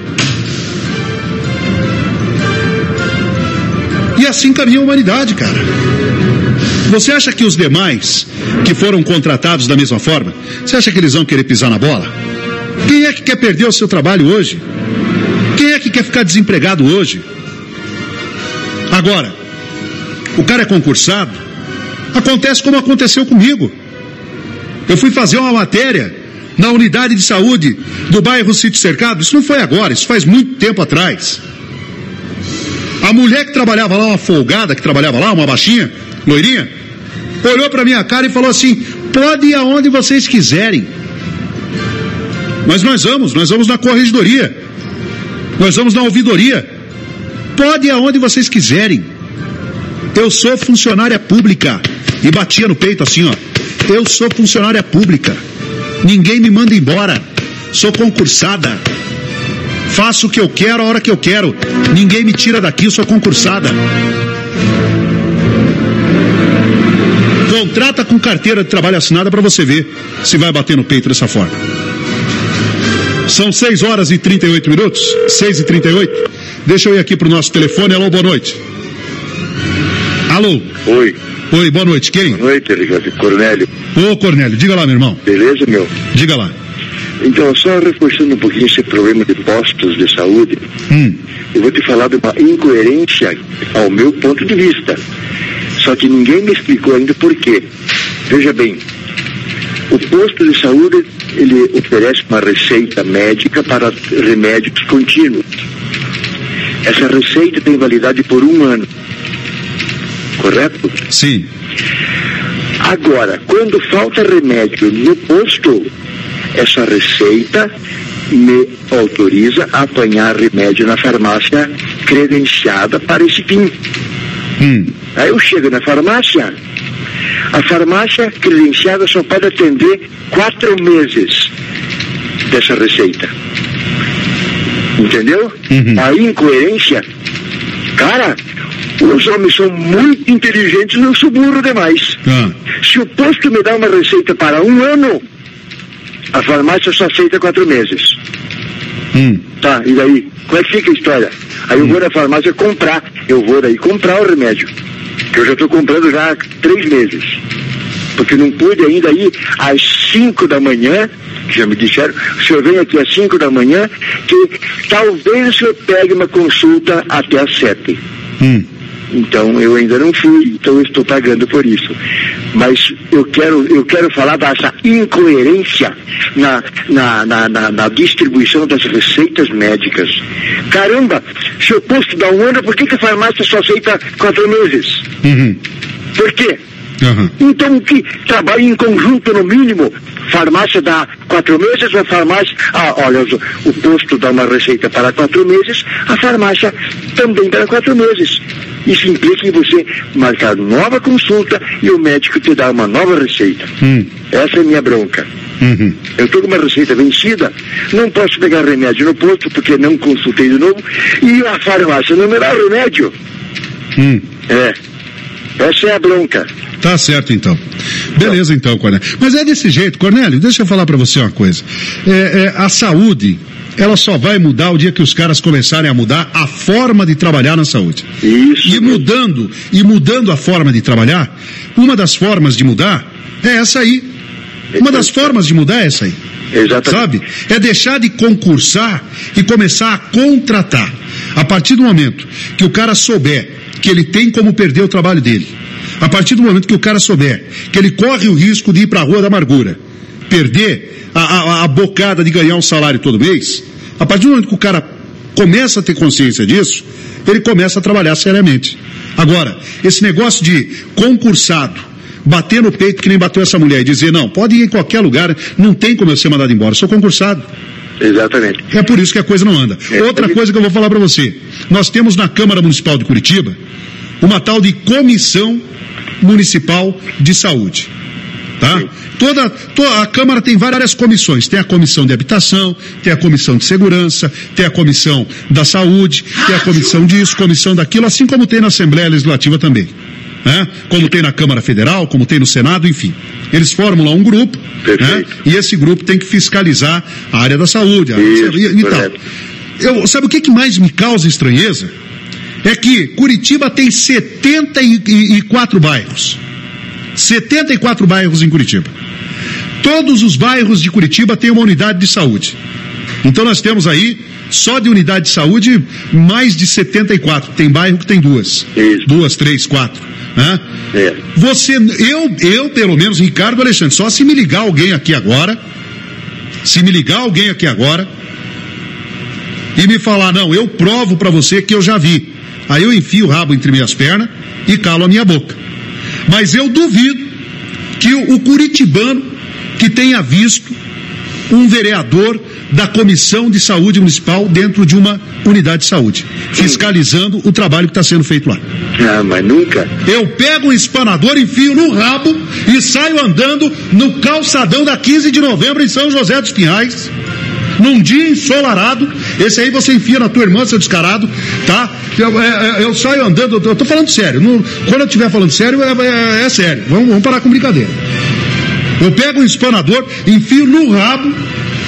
E assim caminha a humanidade, cara. Você acha que os demais que foram contratados da mesma forma, você acha que eles vão querer pisar na bola? Quem é que quer perder o seu trabalho hoje? Quem é que quer ficar desempregado hoje? Agora, o cara é concursado, acontece como aconteceu comigo. Eu fui fazer uma matéria na unidade de saúde do bairro Sítio Cercado, isso não foi agora, isso faz muito tempo atrás. A mulher que trabalhava lá, uma folgada que trabalhava lá, uma baixinha, loirinha, olhou pra minha cara e falou assim, pode ir aonde vocês quiserem. Mas nós vamos na corregedoria, nós vamos na ouvidoria, pode ir aonde vocês quiserem. Eu sou funcionária pública. E batia no peito assim, ó, eu sou funcionária pública, ninguém me manda embora, sou concursada, faço o que eu quero a hora que eu quero, ninguém me tira daqui, eu sou concursada. Contrata com carteira de trabalho assinada para você ver se vai bater no peito dessa forma. São 6h38, 6h38. Deixa eu ir aqui pro nosso telefone. Alô, boa noite. Alô. Oi. Oi, boa noite, quem? Boa noite, Ricardo. Cornélio. Ô, Cornélio, diga lá, meu irmão. Beleza, meu? Diga lá. Então, só reforçando um pouquinho esse problema de postos de saúde, eu vou te falar de uma incoerência ao meu ponto de vista. Só que ninguém me explicou ainda por quê. Veja bem, o posto de saúde, ele oferece uma receita médica para remédios contínuos. Essa receita tem validade por 1 ano. Correto? Sim. Agora, quando falta remédio no posto, essa receita me autoriza a apanhar remédio na farmácia credenciada para esse fim. Aí eu chego na farmácia, a farmácia credenciada só pode atender 4 meses dessa receita. Entendeu? A incoerência, cara, os homens são muito inteligentes, eu sou burro demais. Se o posto me dá uma receita para 1 ano, a farmácia só aceita 4 meses. Tá, e daí? Como é que fica a história? Aí eu vou na farmácia comprar, o remédio, que eu já estou comprando já há 3 meses. Porque não pude ainda ir às 5 da manhã, que já me disseram, o senhor vem aqui às 5 da manhã, que talvez o senhor pegue uma consulta até às 7. Então eu ainda não fui, então eu estou pagando por isso. Mas eu quero falar dessa incoerência na distribuição das receitas médicas. Caramba, se eu posto dar 1 ano, por que a farmácia só aceita 4 meses? Por quê? Então que trabalhe em conjunto no mínimo. Farmácia dá 4 meses, a farmácia... olha, o posto dá uma receita para 4 meses, a farmácia também dá 4 meses. Isso implica em você marcar nova consulta e o médico te dá uma nova receita. Essa é a minha bronca. Eu estou com uma receita vencida, não posso pegar remédio no posto porque não consultei de novo e a farmácia não me dá remédio. Essa é a bronca. Tá certo, então. Beleza, então, Cornélio. Mas é desse jeito, Cornélio, deixa eu falar pra você uma coisa. A saúde, ela só vai mudar o dia que os caras começarem a mudar a forma de trabalhar na saúde. Isso. E mudando a forma de trabalhar, uma das formas de mudar é essa aí. Uma das formas de mudar é essa aí. Exatamente. Sabe? É deixar de concursar e começar a contratar. A partir do momento que o cara souber que ele tem como perder o trabalho dele, a partir do momento que o cara souber que ele corre o risco de ir para a Rua da Amargura, perder a bocada de ganhar um salário todo mês, a partir do momento que o cara começa a ter consciência disso, ele começa a trabalhar seriamente. Agora, esse negócio de concursado, bater no peito que nem bateu essa mulher e dizer, não, pode ir em qualquer lugar, não tem como eu ser mandado embora, eu sou concursado. Exatamente. É por isso que a coisa não anda. Outra coisa que eu vou falar para você, nós temos na Câmara Municipal de Curitiba uma tal de Comissão Municipal de Saúde, tá? Toda a Câmara tem várias comissões, tem a Comissão de Habitação, tem a Comissão de Segurança, tem a Comissão da Saúde, tem a Comissão disso, Comissão daquilo, assim como tem na Assembleia Legislativa também, né? Como tem na Câmara Federal, como tem no Senado, enfim. Eles formam lá um grupo, né? E esse grupo tem que fiscalizar a área da saúde, e tal. Sabe o que mais me causa estranheza? É que Curitiba tem 74 bairros. 74 bairros em Curitiba. Todos os bairros de Curitiba têm uma unidade de saúde. Então nós temos aí, só de unidade de saúde, mais de 74. Tem bairro que tem 2. 2, 3, 4. Né? Eu, pelo menos, Ricardo Alexandre, só se me ligar alguém aqui agora, e me falar, não, eu provo pra você que eu já vi. Aí eu enfio o rabo entre minhas pernas e calo a minha boca. Mas eu duvido que o curitibano que tenha visto um vereador da Comissão de Saúde Municipal dentro de uma unidade de saúde, fiscalizando o trabalho que está sendo feito lá. Ah, mas nunca. Eu pego um espanador, enfio no rabo e saio andando no calçadão da 15 de novembro em São José dos Pinhais, num dia ensolarado. Esse aí você enfia na tua irmã, seu descarado, tá? Eu saio andando, eu tô falando sério. Quando eu estiver falando sério, é sério. Vamos parar com brincadeira. Eu pego um espanador, enfio no rabo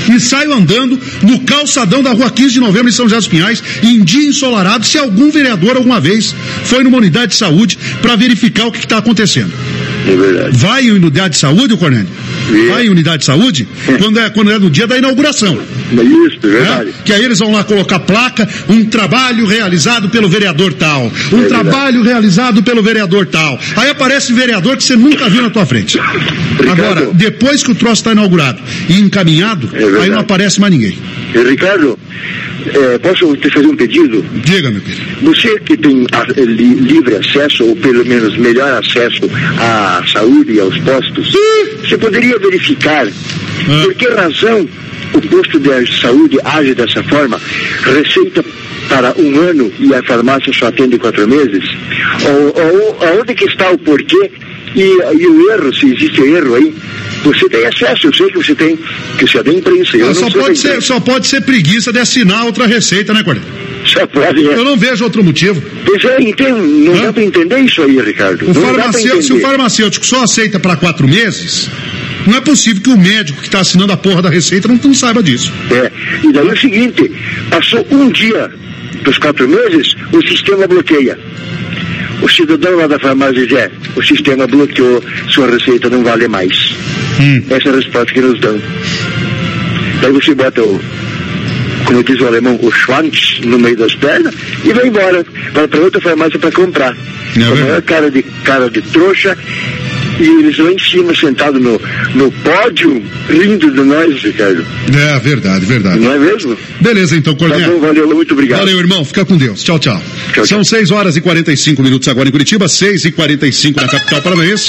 e saio andando no calçadão da rua 15 de novembro em São José dos Pinhais, em dia ensolarado, se algum vereador alguma vez foi numa unidade de saúde para verificar o que está acontecendo. É verdade. Vai em unidade de saúde, Cornélio? Vai em unidade de saúde quando é no dia da inauguração. Isso, é verdade. Que aí eles vão lá colocar placa, um trabalho realizado pelo vereador tal, trabalho realizado pelo vereador tal. Aí aparece vereador que você nunca viu na tua frente. Agora, depois que o troço está inaugurado e encaminhado, aí não aparece mais ninguém. Ricardo, posso te fazer um pedido? Diga, meu querido. Você que tem livre acesso, ou pelo menos melhor acesso à saúde e aos postos, você poderia verificar por que razão o posto de saúde age dessa forma, receita para 1 ano e a farmácia só atende 4 meses? Ou aonde que está o porquê e o erro, se existe erro aí? Você tem acesso, eu sei que você tem, que você é da imprensa. Só pode ser preguiça de assinar outra receita, né, Cornélio? Só pode, Eu não vejo outro motivo. Pois é, então, não dá para entender isso aí, Ricardo. Se o farmacêutico só aceita para 4 meses, não é possível que o médico que está assinando a porra da receita não saiba disso. E daí é o seguinte, passou um dia dos 4 meses, o sistema bloqueia. O cidadão lá da farmácia diz, o sistema bloqueou, sua receita não vale mais. Essa é a resposta que nos dão. Daí você bota como diz o alemão, o Schwanz no meio das pernas e vai embora. Vai para outra farmácia para comprar. Com a maior cara de trouxa. E eles lá em cima, sentados no pódio, rindo de nós, Ricardo. Verdade. Não é mesmo? Beleza, então, Cornélio. Tá bom, valeu, muito obrigado. Valeu, irmão, fica com Deus. Tchau. São 6h45 agora em Curitiba, 6h45 na capital paranaense.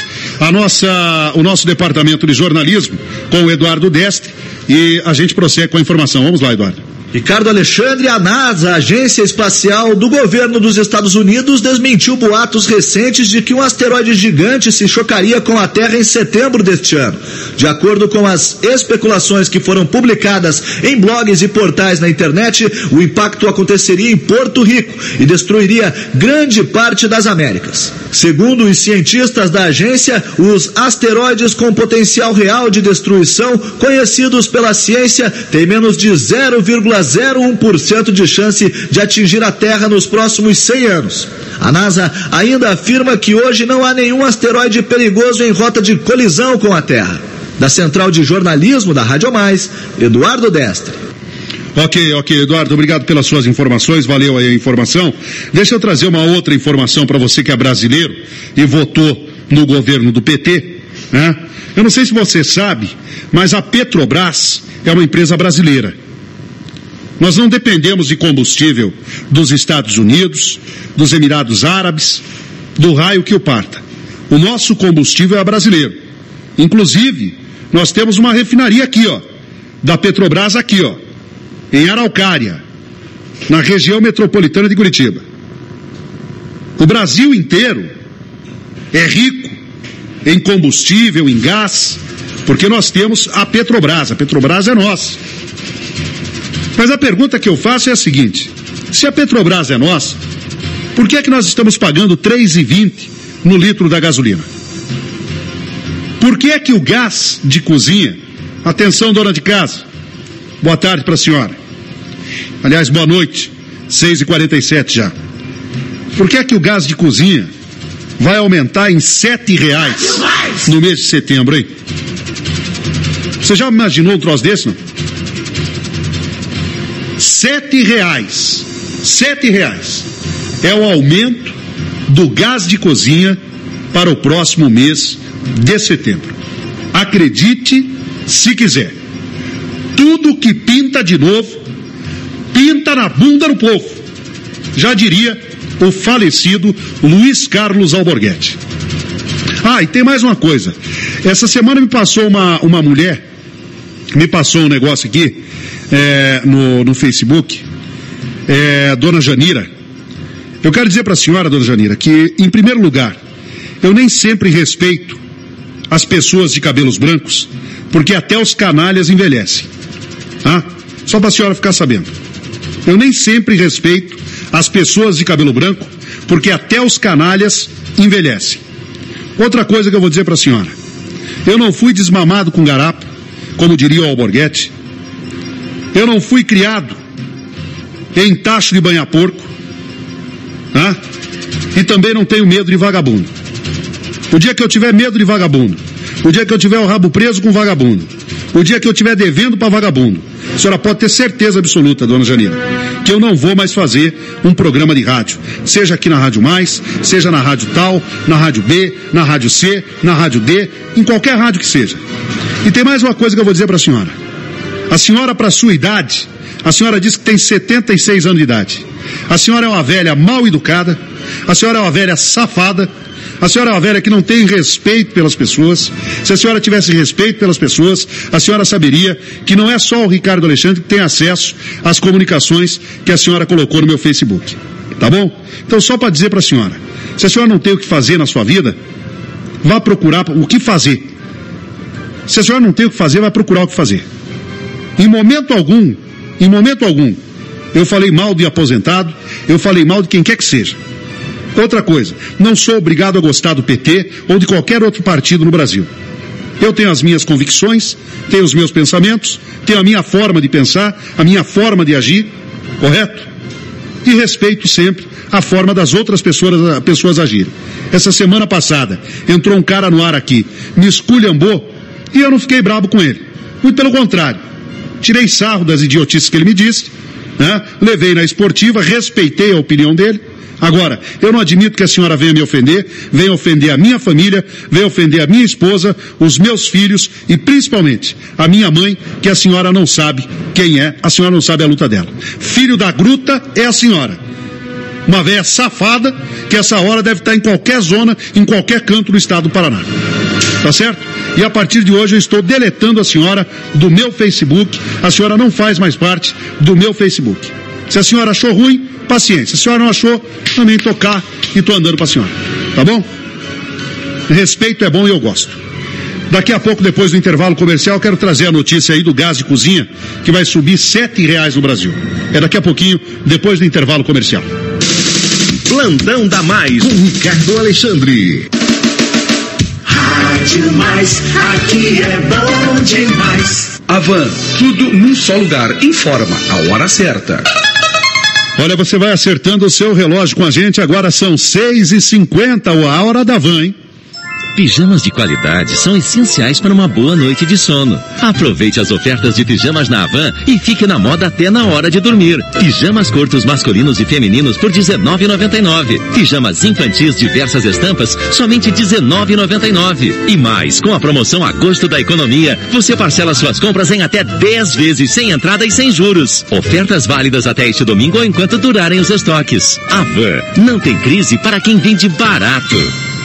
O nosso departamento de jornalismo com o Eduardo Destre, e a gente prossegue com a informação. Vamos lá, Eduardo. Ricardo Alexandre, a NASA, a Agência Espacial do Governo dos Estados Unidos, desmentiu boatos recentes de que um asteroide gigante se chocaria com a Terra em setembro deste ano. De acordo com as especulações que foram publicadas em blogs e portais na internet, o impacto aconteceria em Porto Rico e destruiria grande parte das Américas. Segundo os cientistas da agência, os asteroides com potencial real de destruição, conhecidos pela ciência, têm menos de 0,01% de chance de atingir a Terra nos próximos 100 anos. A NASA ainda afirma que hoje não há nenhum asteroide perigoso em rota de colisão com a Terra. Da Central de Jornalismo da Rádio Mais, Eduardo Destre. Ok, Eduardo, obrigado pelas suas informações, valeu aí a informação. Deixa eu trazer uma outra informação para você que é brasileiro e votou no governo do PT, né? Eu não sei se você sabe, mas a Petrobras é uma empresa brasileira. Nós não dependemos de combustível dos Estados Unidos, dos Emirados Árabes, do raio que o parta. O nosso combustível é brasileiro. Inclusive, nós temos uma refinaria aqui, da Petrobras aqui, em Araucária, na região metropolitana de Curitiba. O Brasil inteiro é rico em combustível, em gás, porque nós temos a Petrobras é nossa. Mas a pergunta que eu faço é a seguinte: se a Petrobras é nossa, por que é que nós estamos pagando R$ 3,20 no litro da gasolina? Por que é que o gás de cozinha, atenção dona de casa, boa tarde para a senhora, aliás, boa noite, 6h47 já. Por que é que o gás de cozinha vai aumentar em R$ 7,00 no mês de setembro, hein? Você já imaginou um troço desse, não? R$ 7,00. R$ 7,00 é o aumento do gás de cozinha para o próximo mês de setembro. Acredite se quiser. Tudo que pinta de novo, pinta na bunda do povo. Já diria o falecido Luiz Carlos Alborguete. E tem mais uma coisa. Essa semana me passou uma mulher, me passou um negócio aqui, no Facebook, Dona Janira. Eu quero dizer para a senhora, Dona Janira, que, em primeiro lugar, eu nem sempre respeito as pessoas de cabelos brancos, porque até os canalhas envelhecem. Só para a senhora ficar sabendo. Eu nem sempre respeito as pessoas de cabelo branco, porque até os canalhas envelhecem. Outra coisa que eu vou dizer para a senhora: eu não fui desmamado com garapa, como diria o Alborguete. Eu não fui criado em tacho de banhar porco, tá? E também não tenho medo de vagabundo. O dia que eu tiver medo de vagabundo, o dia que eu tiver o rabo preso com vagabundo, o dia que eu tiver devendo para vagabundo, a senhora pode ter certeza absoluta, dona Janina, que eu não vou mais fazer um programa de rádio, seja aqui na Rádio Mais, seja na Rádio Tal, na Rádio B, na Rádio C, na Rádio D, em qualquer rádio que seja. E tem mais uma coisa que eu vou dizer para a senhora. A senhora, para a sua idade, a senhora diz que tem 76 anos de idade. A senhora é uma velha mal educada, a senhora é uma velha safada, a senhora é uma velha que não tem respeito pelas pessoas. Se a senhora tivesse respeito pelas pessoas, a senhora saberia que não é só o Ricardo Alexandre que tem acesso às comunicações que a senhora colocou no meu Facebook. Tá bom? Então, só para dizer para a senhora, se a senhora não tem o que fazer na sua vida, vá procurar o que fazer. Se a senhora não tem o que fazer, vai procurar o que fazer. Em momento algum, eu falei mal de aposentado, eu falei mal de quem quer que seja. Outra coisa, não sou obrigado a gostar do PT ou de qualquer outro partido no Brasil. Eu tenho as minhas convicções, tenho os meus pensamentos, tenho a minha forma de pensar, a minha forma de agir, correto? E respeito sempre a forma das outras pessoas agirem. Essa semana passada, entrou um cara no ar aqui, me esculhambou, e eu não fiquei brabo com ele. Muito pelo contrário. Tirei sarro das idiotices que ele me disse, né? Levei na esportiva, respeitei a opinião dele. Agora, eu não admito que a senhora venha me ofender, venha ofender a minha família, venha ofender a minha esposa, os meus filhos e principalmente a minha mãe, que a senhora não sabe quem é, a senhora não sabe a luta dela. Filho da gruta é a senhora. Uma velha safada que essa hora deve estar em qualquer zona, em qualquer canto do estado do Paraná. Tá certo? E a partir de hoje eu estou deletando a senhora do meu Facebook, a senhora não faz mais parte do meu Facebook. Se a senhora achou ruim, paciência. Se a senhora não achou, também tocar e estou andando para a senhora. Tá bom? Respeito é bom e eu gosto. Daqui a pouco, depois do intervalo comercial, quero trazer a notícia aí do gás de cozinha, que vai subir R$7 no Brasil. É daqui a pouquinho, depois do intervalo comercial. Plantão da Mais, com Ricardo Alexandre. Rádio Mais, aqui é bom demais. Avan, tudo num só lugar. Informa a hora certa. Olha, você vai acertando o seu relógio com a gente, agora são 6h50, a hora da van, hein? Pijamas de qualidade são essenciais para uma boa noite de sono. Aproveite as ofertas de pijamas na Havan e fique na moda até na hora de dormir. Pijamas curtos masculinos e femininos por R$19,99. Pijamas infantis diversas estampas, somente R$19,99. E mais, com a promoção Agosto da Economia, você parcela suas compras em até 10 vezes, sem entrada e sem juros. Ofertas válidas até este domingo ou enquanto durarem os estoques. Havan, não tem crise para quem vende barato.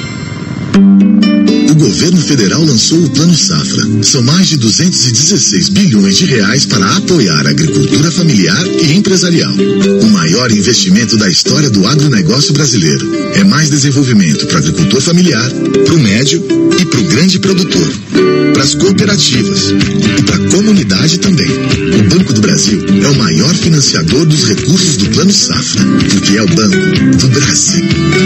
O governo federal lançou o Plano Safra. São mais de 216 bilhões de reais para apoiar a agricultura familiar e empresarial. O maior investimento da história do agronegócio brasileiro. É mais desenvolvimento para o agricultor familiar, para o médio e para o grande produtor. Para as cooperativas e para a comunidade também. O Banco do Brasil é o maior financiador dos recursos do Plano Safra, porque é o Banco do Brasil.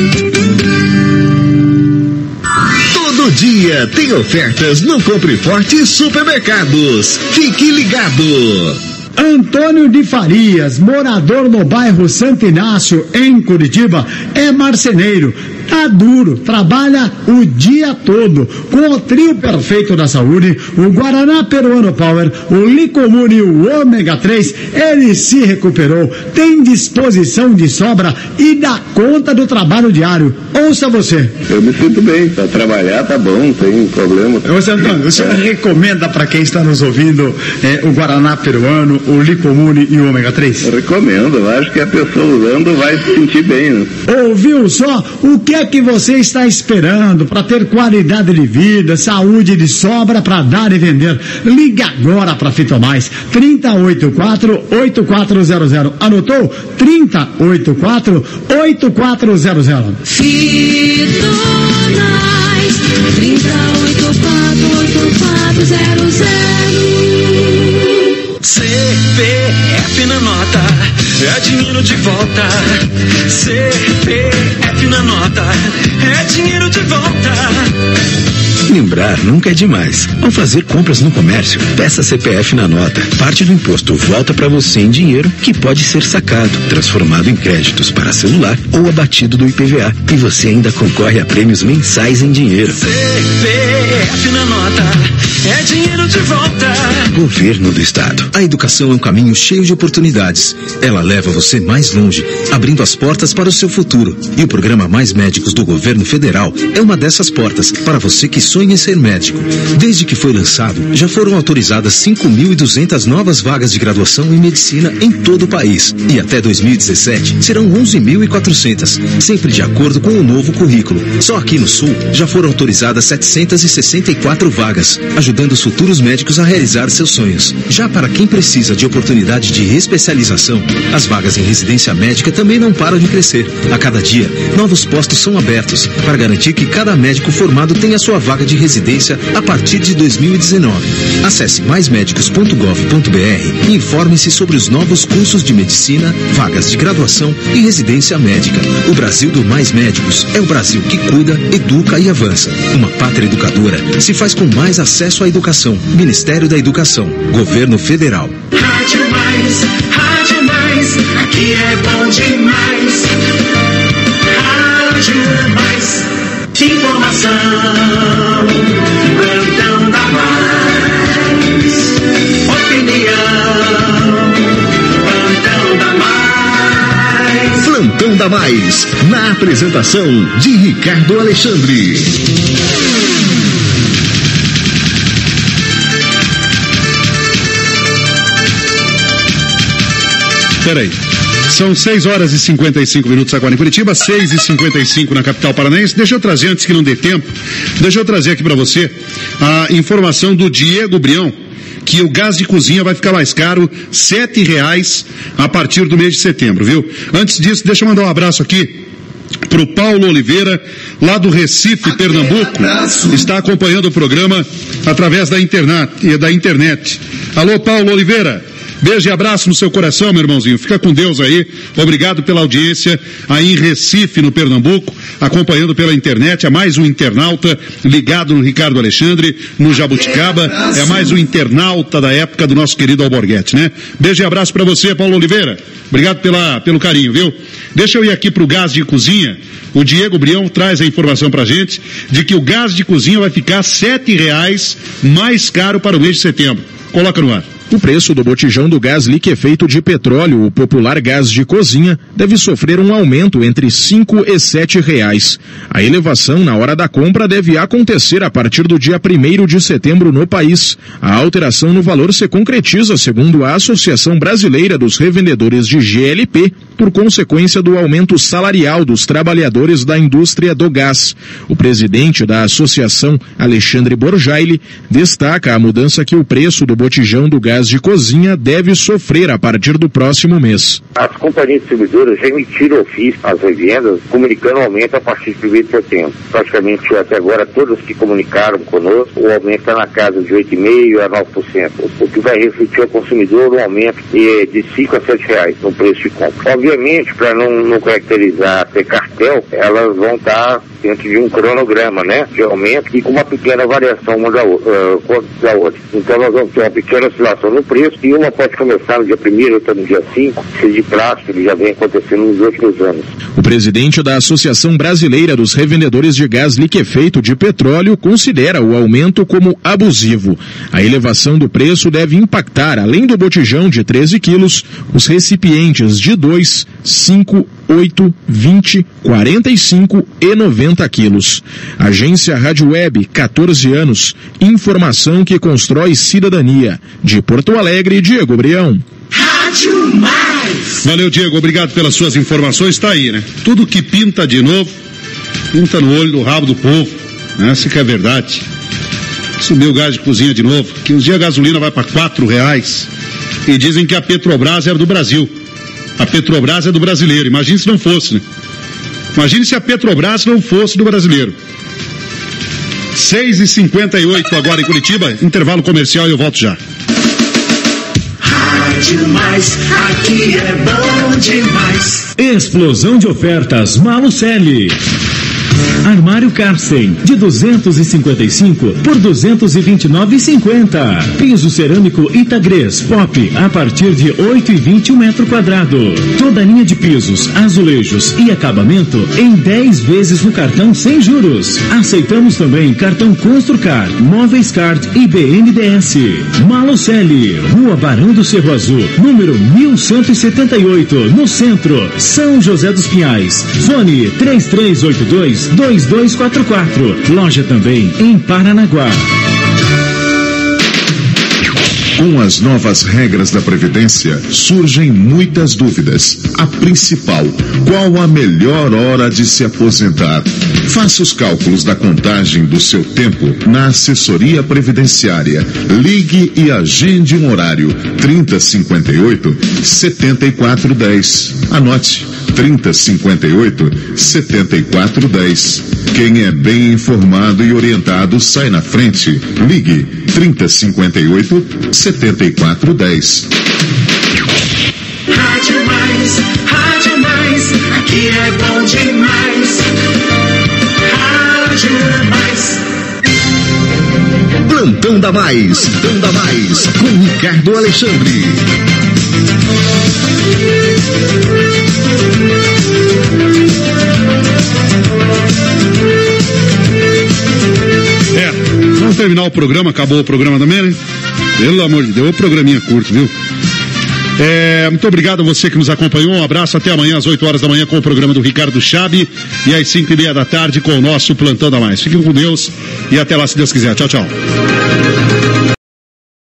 Todo dia tem ofertas no Compre Forte Supermercados. Fique ligado. Antônio de Farias, morador no bairro Santo Inácio, em Curitiba, é marceneiro. Tá duro, trabalha o dia todo. Com o trio perfeito da saúde, o Guaraná Peruano Power, o Licomune e o Ômega 3, ele se recuperou, tem disposição de sobra e dá conta do trabalho diário. Ouça você. Eu me sinto bem, pra trabalhar tá bom, não tem problema. Ô, Antônio, o senhor recomenda para quem está nos ouvindo o Guaraná Peruano, o Licomune e o Ômega 3? Eu recomendo, eu acho que a pessoa usando vai se sentir bem, né? Ouviu só? O que é que você está esperando para ter qualidade de vida, saúde de sobra para dar e vender? Liga agora para Fitomais, 3084-8400. Anotou? 3084-8400. Fitonais, 3084-8400. CPF na nota, é dinheiro de volta. CPF na nota, é dinheiro de volta. Lembrar nunca é demais. Ao fazer compras no comércio, peça CPF na nota. Parte do imposto volta para você em dinheiro que pode ser sacado, transformado em créditos para celular ou abatido do IPVA. E você ainda concorre a prêmios mensais em dinheiro. CPF na nota, é dinheiro de volta. Governo do Estado. A educação é um caminho cheio de oportunidades. Ela leva você mais longe, abrindo as portas para o seu futuro. E o programa Mais Médicos do Governo Federal é uma dessas portas para você que sonha em ser médico. Desde que foi lançado, já foram autorizadas 5.200 novas vagas de graduação em medicina em todo o país. E até 2017 serão 11.400, sempre de acordo com o novo currículo. Só aqui no Sul já foram autorizadas 764 vagas, ajudando os futuros médicos a realizar seus sonhos. Já para quem precisa de oportunidade de especialização, as vagas em residência médica também não param de crescer. A cada dia, novos postos são abertos para garantir que cada médico formado tenha sua vaga de residência a partir de 2019. Acesse maismedicos.gov.br e informe-se sobre os novos cursos de medicina, vagas de graduação e residência médica. O Brasil do Mais Médicos é o Brasil que cuida, educa e avança. Uma pátria educadora se faz com mais acesso à educação. Ministério da Educação, Governo Federal. Rádio Mais, aqui é bom demais. Rádio Mais, informação, plantão da Mais, opinião, plantão da Mais. Plantão da Mais, na apresentação de Ricardo Alexandre. Peraí. São 6 horas e 55 minutos agora em Curitiba, 6h55 na capital paranaense. Deixa eu trazer, antes que não dê tempo, deixa eu trazer aqui para você a informação do Diego Brião, que o gás de cozinha vai ficar mais caro, R$ 7,00 a partir do mês de setembro, viu? Antes disso, deixa eu mandar um abraço aqui pro Paulo Oliveira, lá do Recife, Pernambuco, está acompanhando o programa através da internet. Alô, Paulo Oliveira. Beijo e abraço no seu coração, meu irmãozinho. Fica com Deus aí. Obrigado pela audiência aí em Recife, no Pernambuco, acompanhando pela internet. É mais um internauta ligado no Ricardo Alexandre, no Jabuticaba. É mais um internauta da época do nosso querido Alborguete, né? Beijo e abraço para você, Paulo Oliveira. Obrigado pelo carinho, viu? Deixa eu ir aqui pro gás de cozinha. O Diego Brião traz a informação pra gente de que o gás de cozinha vai ficar R$ 7,00 mais caro para o mês de setembro. Coloca no ar. O preço do botijão do gás liquefeito de petróleo, o popular gás de cozinha, deve sofrer um aumento entre R$ 5 e R$ 7,00. A elevação na hora da compra deve acontecer a partir do dia 1º de setembro no país. A alteração no valor se concretiza, segundo a Associação Brasileira dos Revendedores de GLP, por consequência do aumento salarial dos trabalhadores da indústria do gás. O presidente da associação, Alexandre Borjaili, destaca a mudança que o preço do botijão do gás de cozinha deve sofrer a partir do próximo mês. As companhias distribuidoras já emitiram ofício às revendas comunicando o aumento a partir de 1º de setembro. Praticamente até agora todas que comunicaram conosco, o aumento está na casa de 8,5% a 9%, o que vai refletir ao consumidor um aumento de 5 a 7 reais no preço de compra. Obviamente, para não caracterizar ter cartel, elas vão estar dentro de um cronograma, né, de aumento e com uma pequena variação uma da outra. Então nós vamos ter uma pequena oscilação no preço e uma pode começar no dia 1º, outra no dia 5, se de prazo, ele já vem acontecendo nos últimos anos. O presidente da Associação Brasileira dos Revendedores de Gás Liquefeito de Petróleo considera o aumento como abusivo. A elevação do preço deve impactar, além do botijão de 13 quilos, os recipientes de 2, 5, 8, 20, 45 e 90 quilos. Agência Rádio Web, 14 anos. Informação que constrói cidadania. De Porto Alegre, Diego Brião. Rádio Mais. Valeu, Diego. Obrigado pelas suas informações. Tá aí, né? Tudo que pinta de novo, pinta no olho, no rabo do povo. Essa que é a verdade. Subiu o gás de cozinha de novo. Que uns dias a gasolina vai para R$4. E dizem que a Petrobras era do Brasil. A Petrobras é do brasileiro. Imagine se não fosse, né? Imagine se a Petrobras não fosse do brasileiro. 6h58 agora em Curitiba. Intervalo comercial e eu volto já. Rádio Mais, aqui é bom demais. Explosão de ofertas Malucelli. Armário Carsten, de 255 por 229,50. Piso cerâmico Itagres Pop, a partir de 8,20 o metro quadrado. Toda a linha de pisos, azulejos e acabamento em 10 vezes no cartão sem juros. Aceitamos também cartão Construcar, Móveis Card e BNDES. Malucelli, Rua Barão do Cerro Azul, número 1178, no centro, São José dos Pinhais. Fone 3382-2244. Loja também em Paranaguá. Com as novas regras da Previdência, surgem muitas dúvidas. A principal, qual a melhor hora de se aposentar? Faça os cálculos da contagem do seu tempo na assessoria previdenciária. Ligue e agende um horário. 3058-7410. Anote. 3058-7410. Quem é bem informado e orientado sai na frente. Ligue 3058-7410. Rádio Mais, aqui é bom demais. Rádio Mais. Plantão da Mais, com Ricardo Alexandre. Vamos terminar o programa, acabou o programa também, né? Pelo amor de Deus, o programinha curto, viu? Muito obrigado a você que nos acompanhou, um abraço, até amanhã às 8 horas da manhã com o programa do Ricardo Chabe e às 5:30 da tarde com o nosso Plantão da Mais. Fiquem com Deus e até lá se Deus quiser. Tchau, tchau.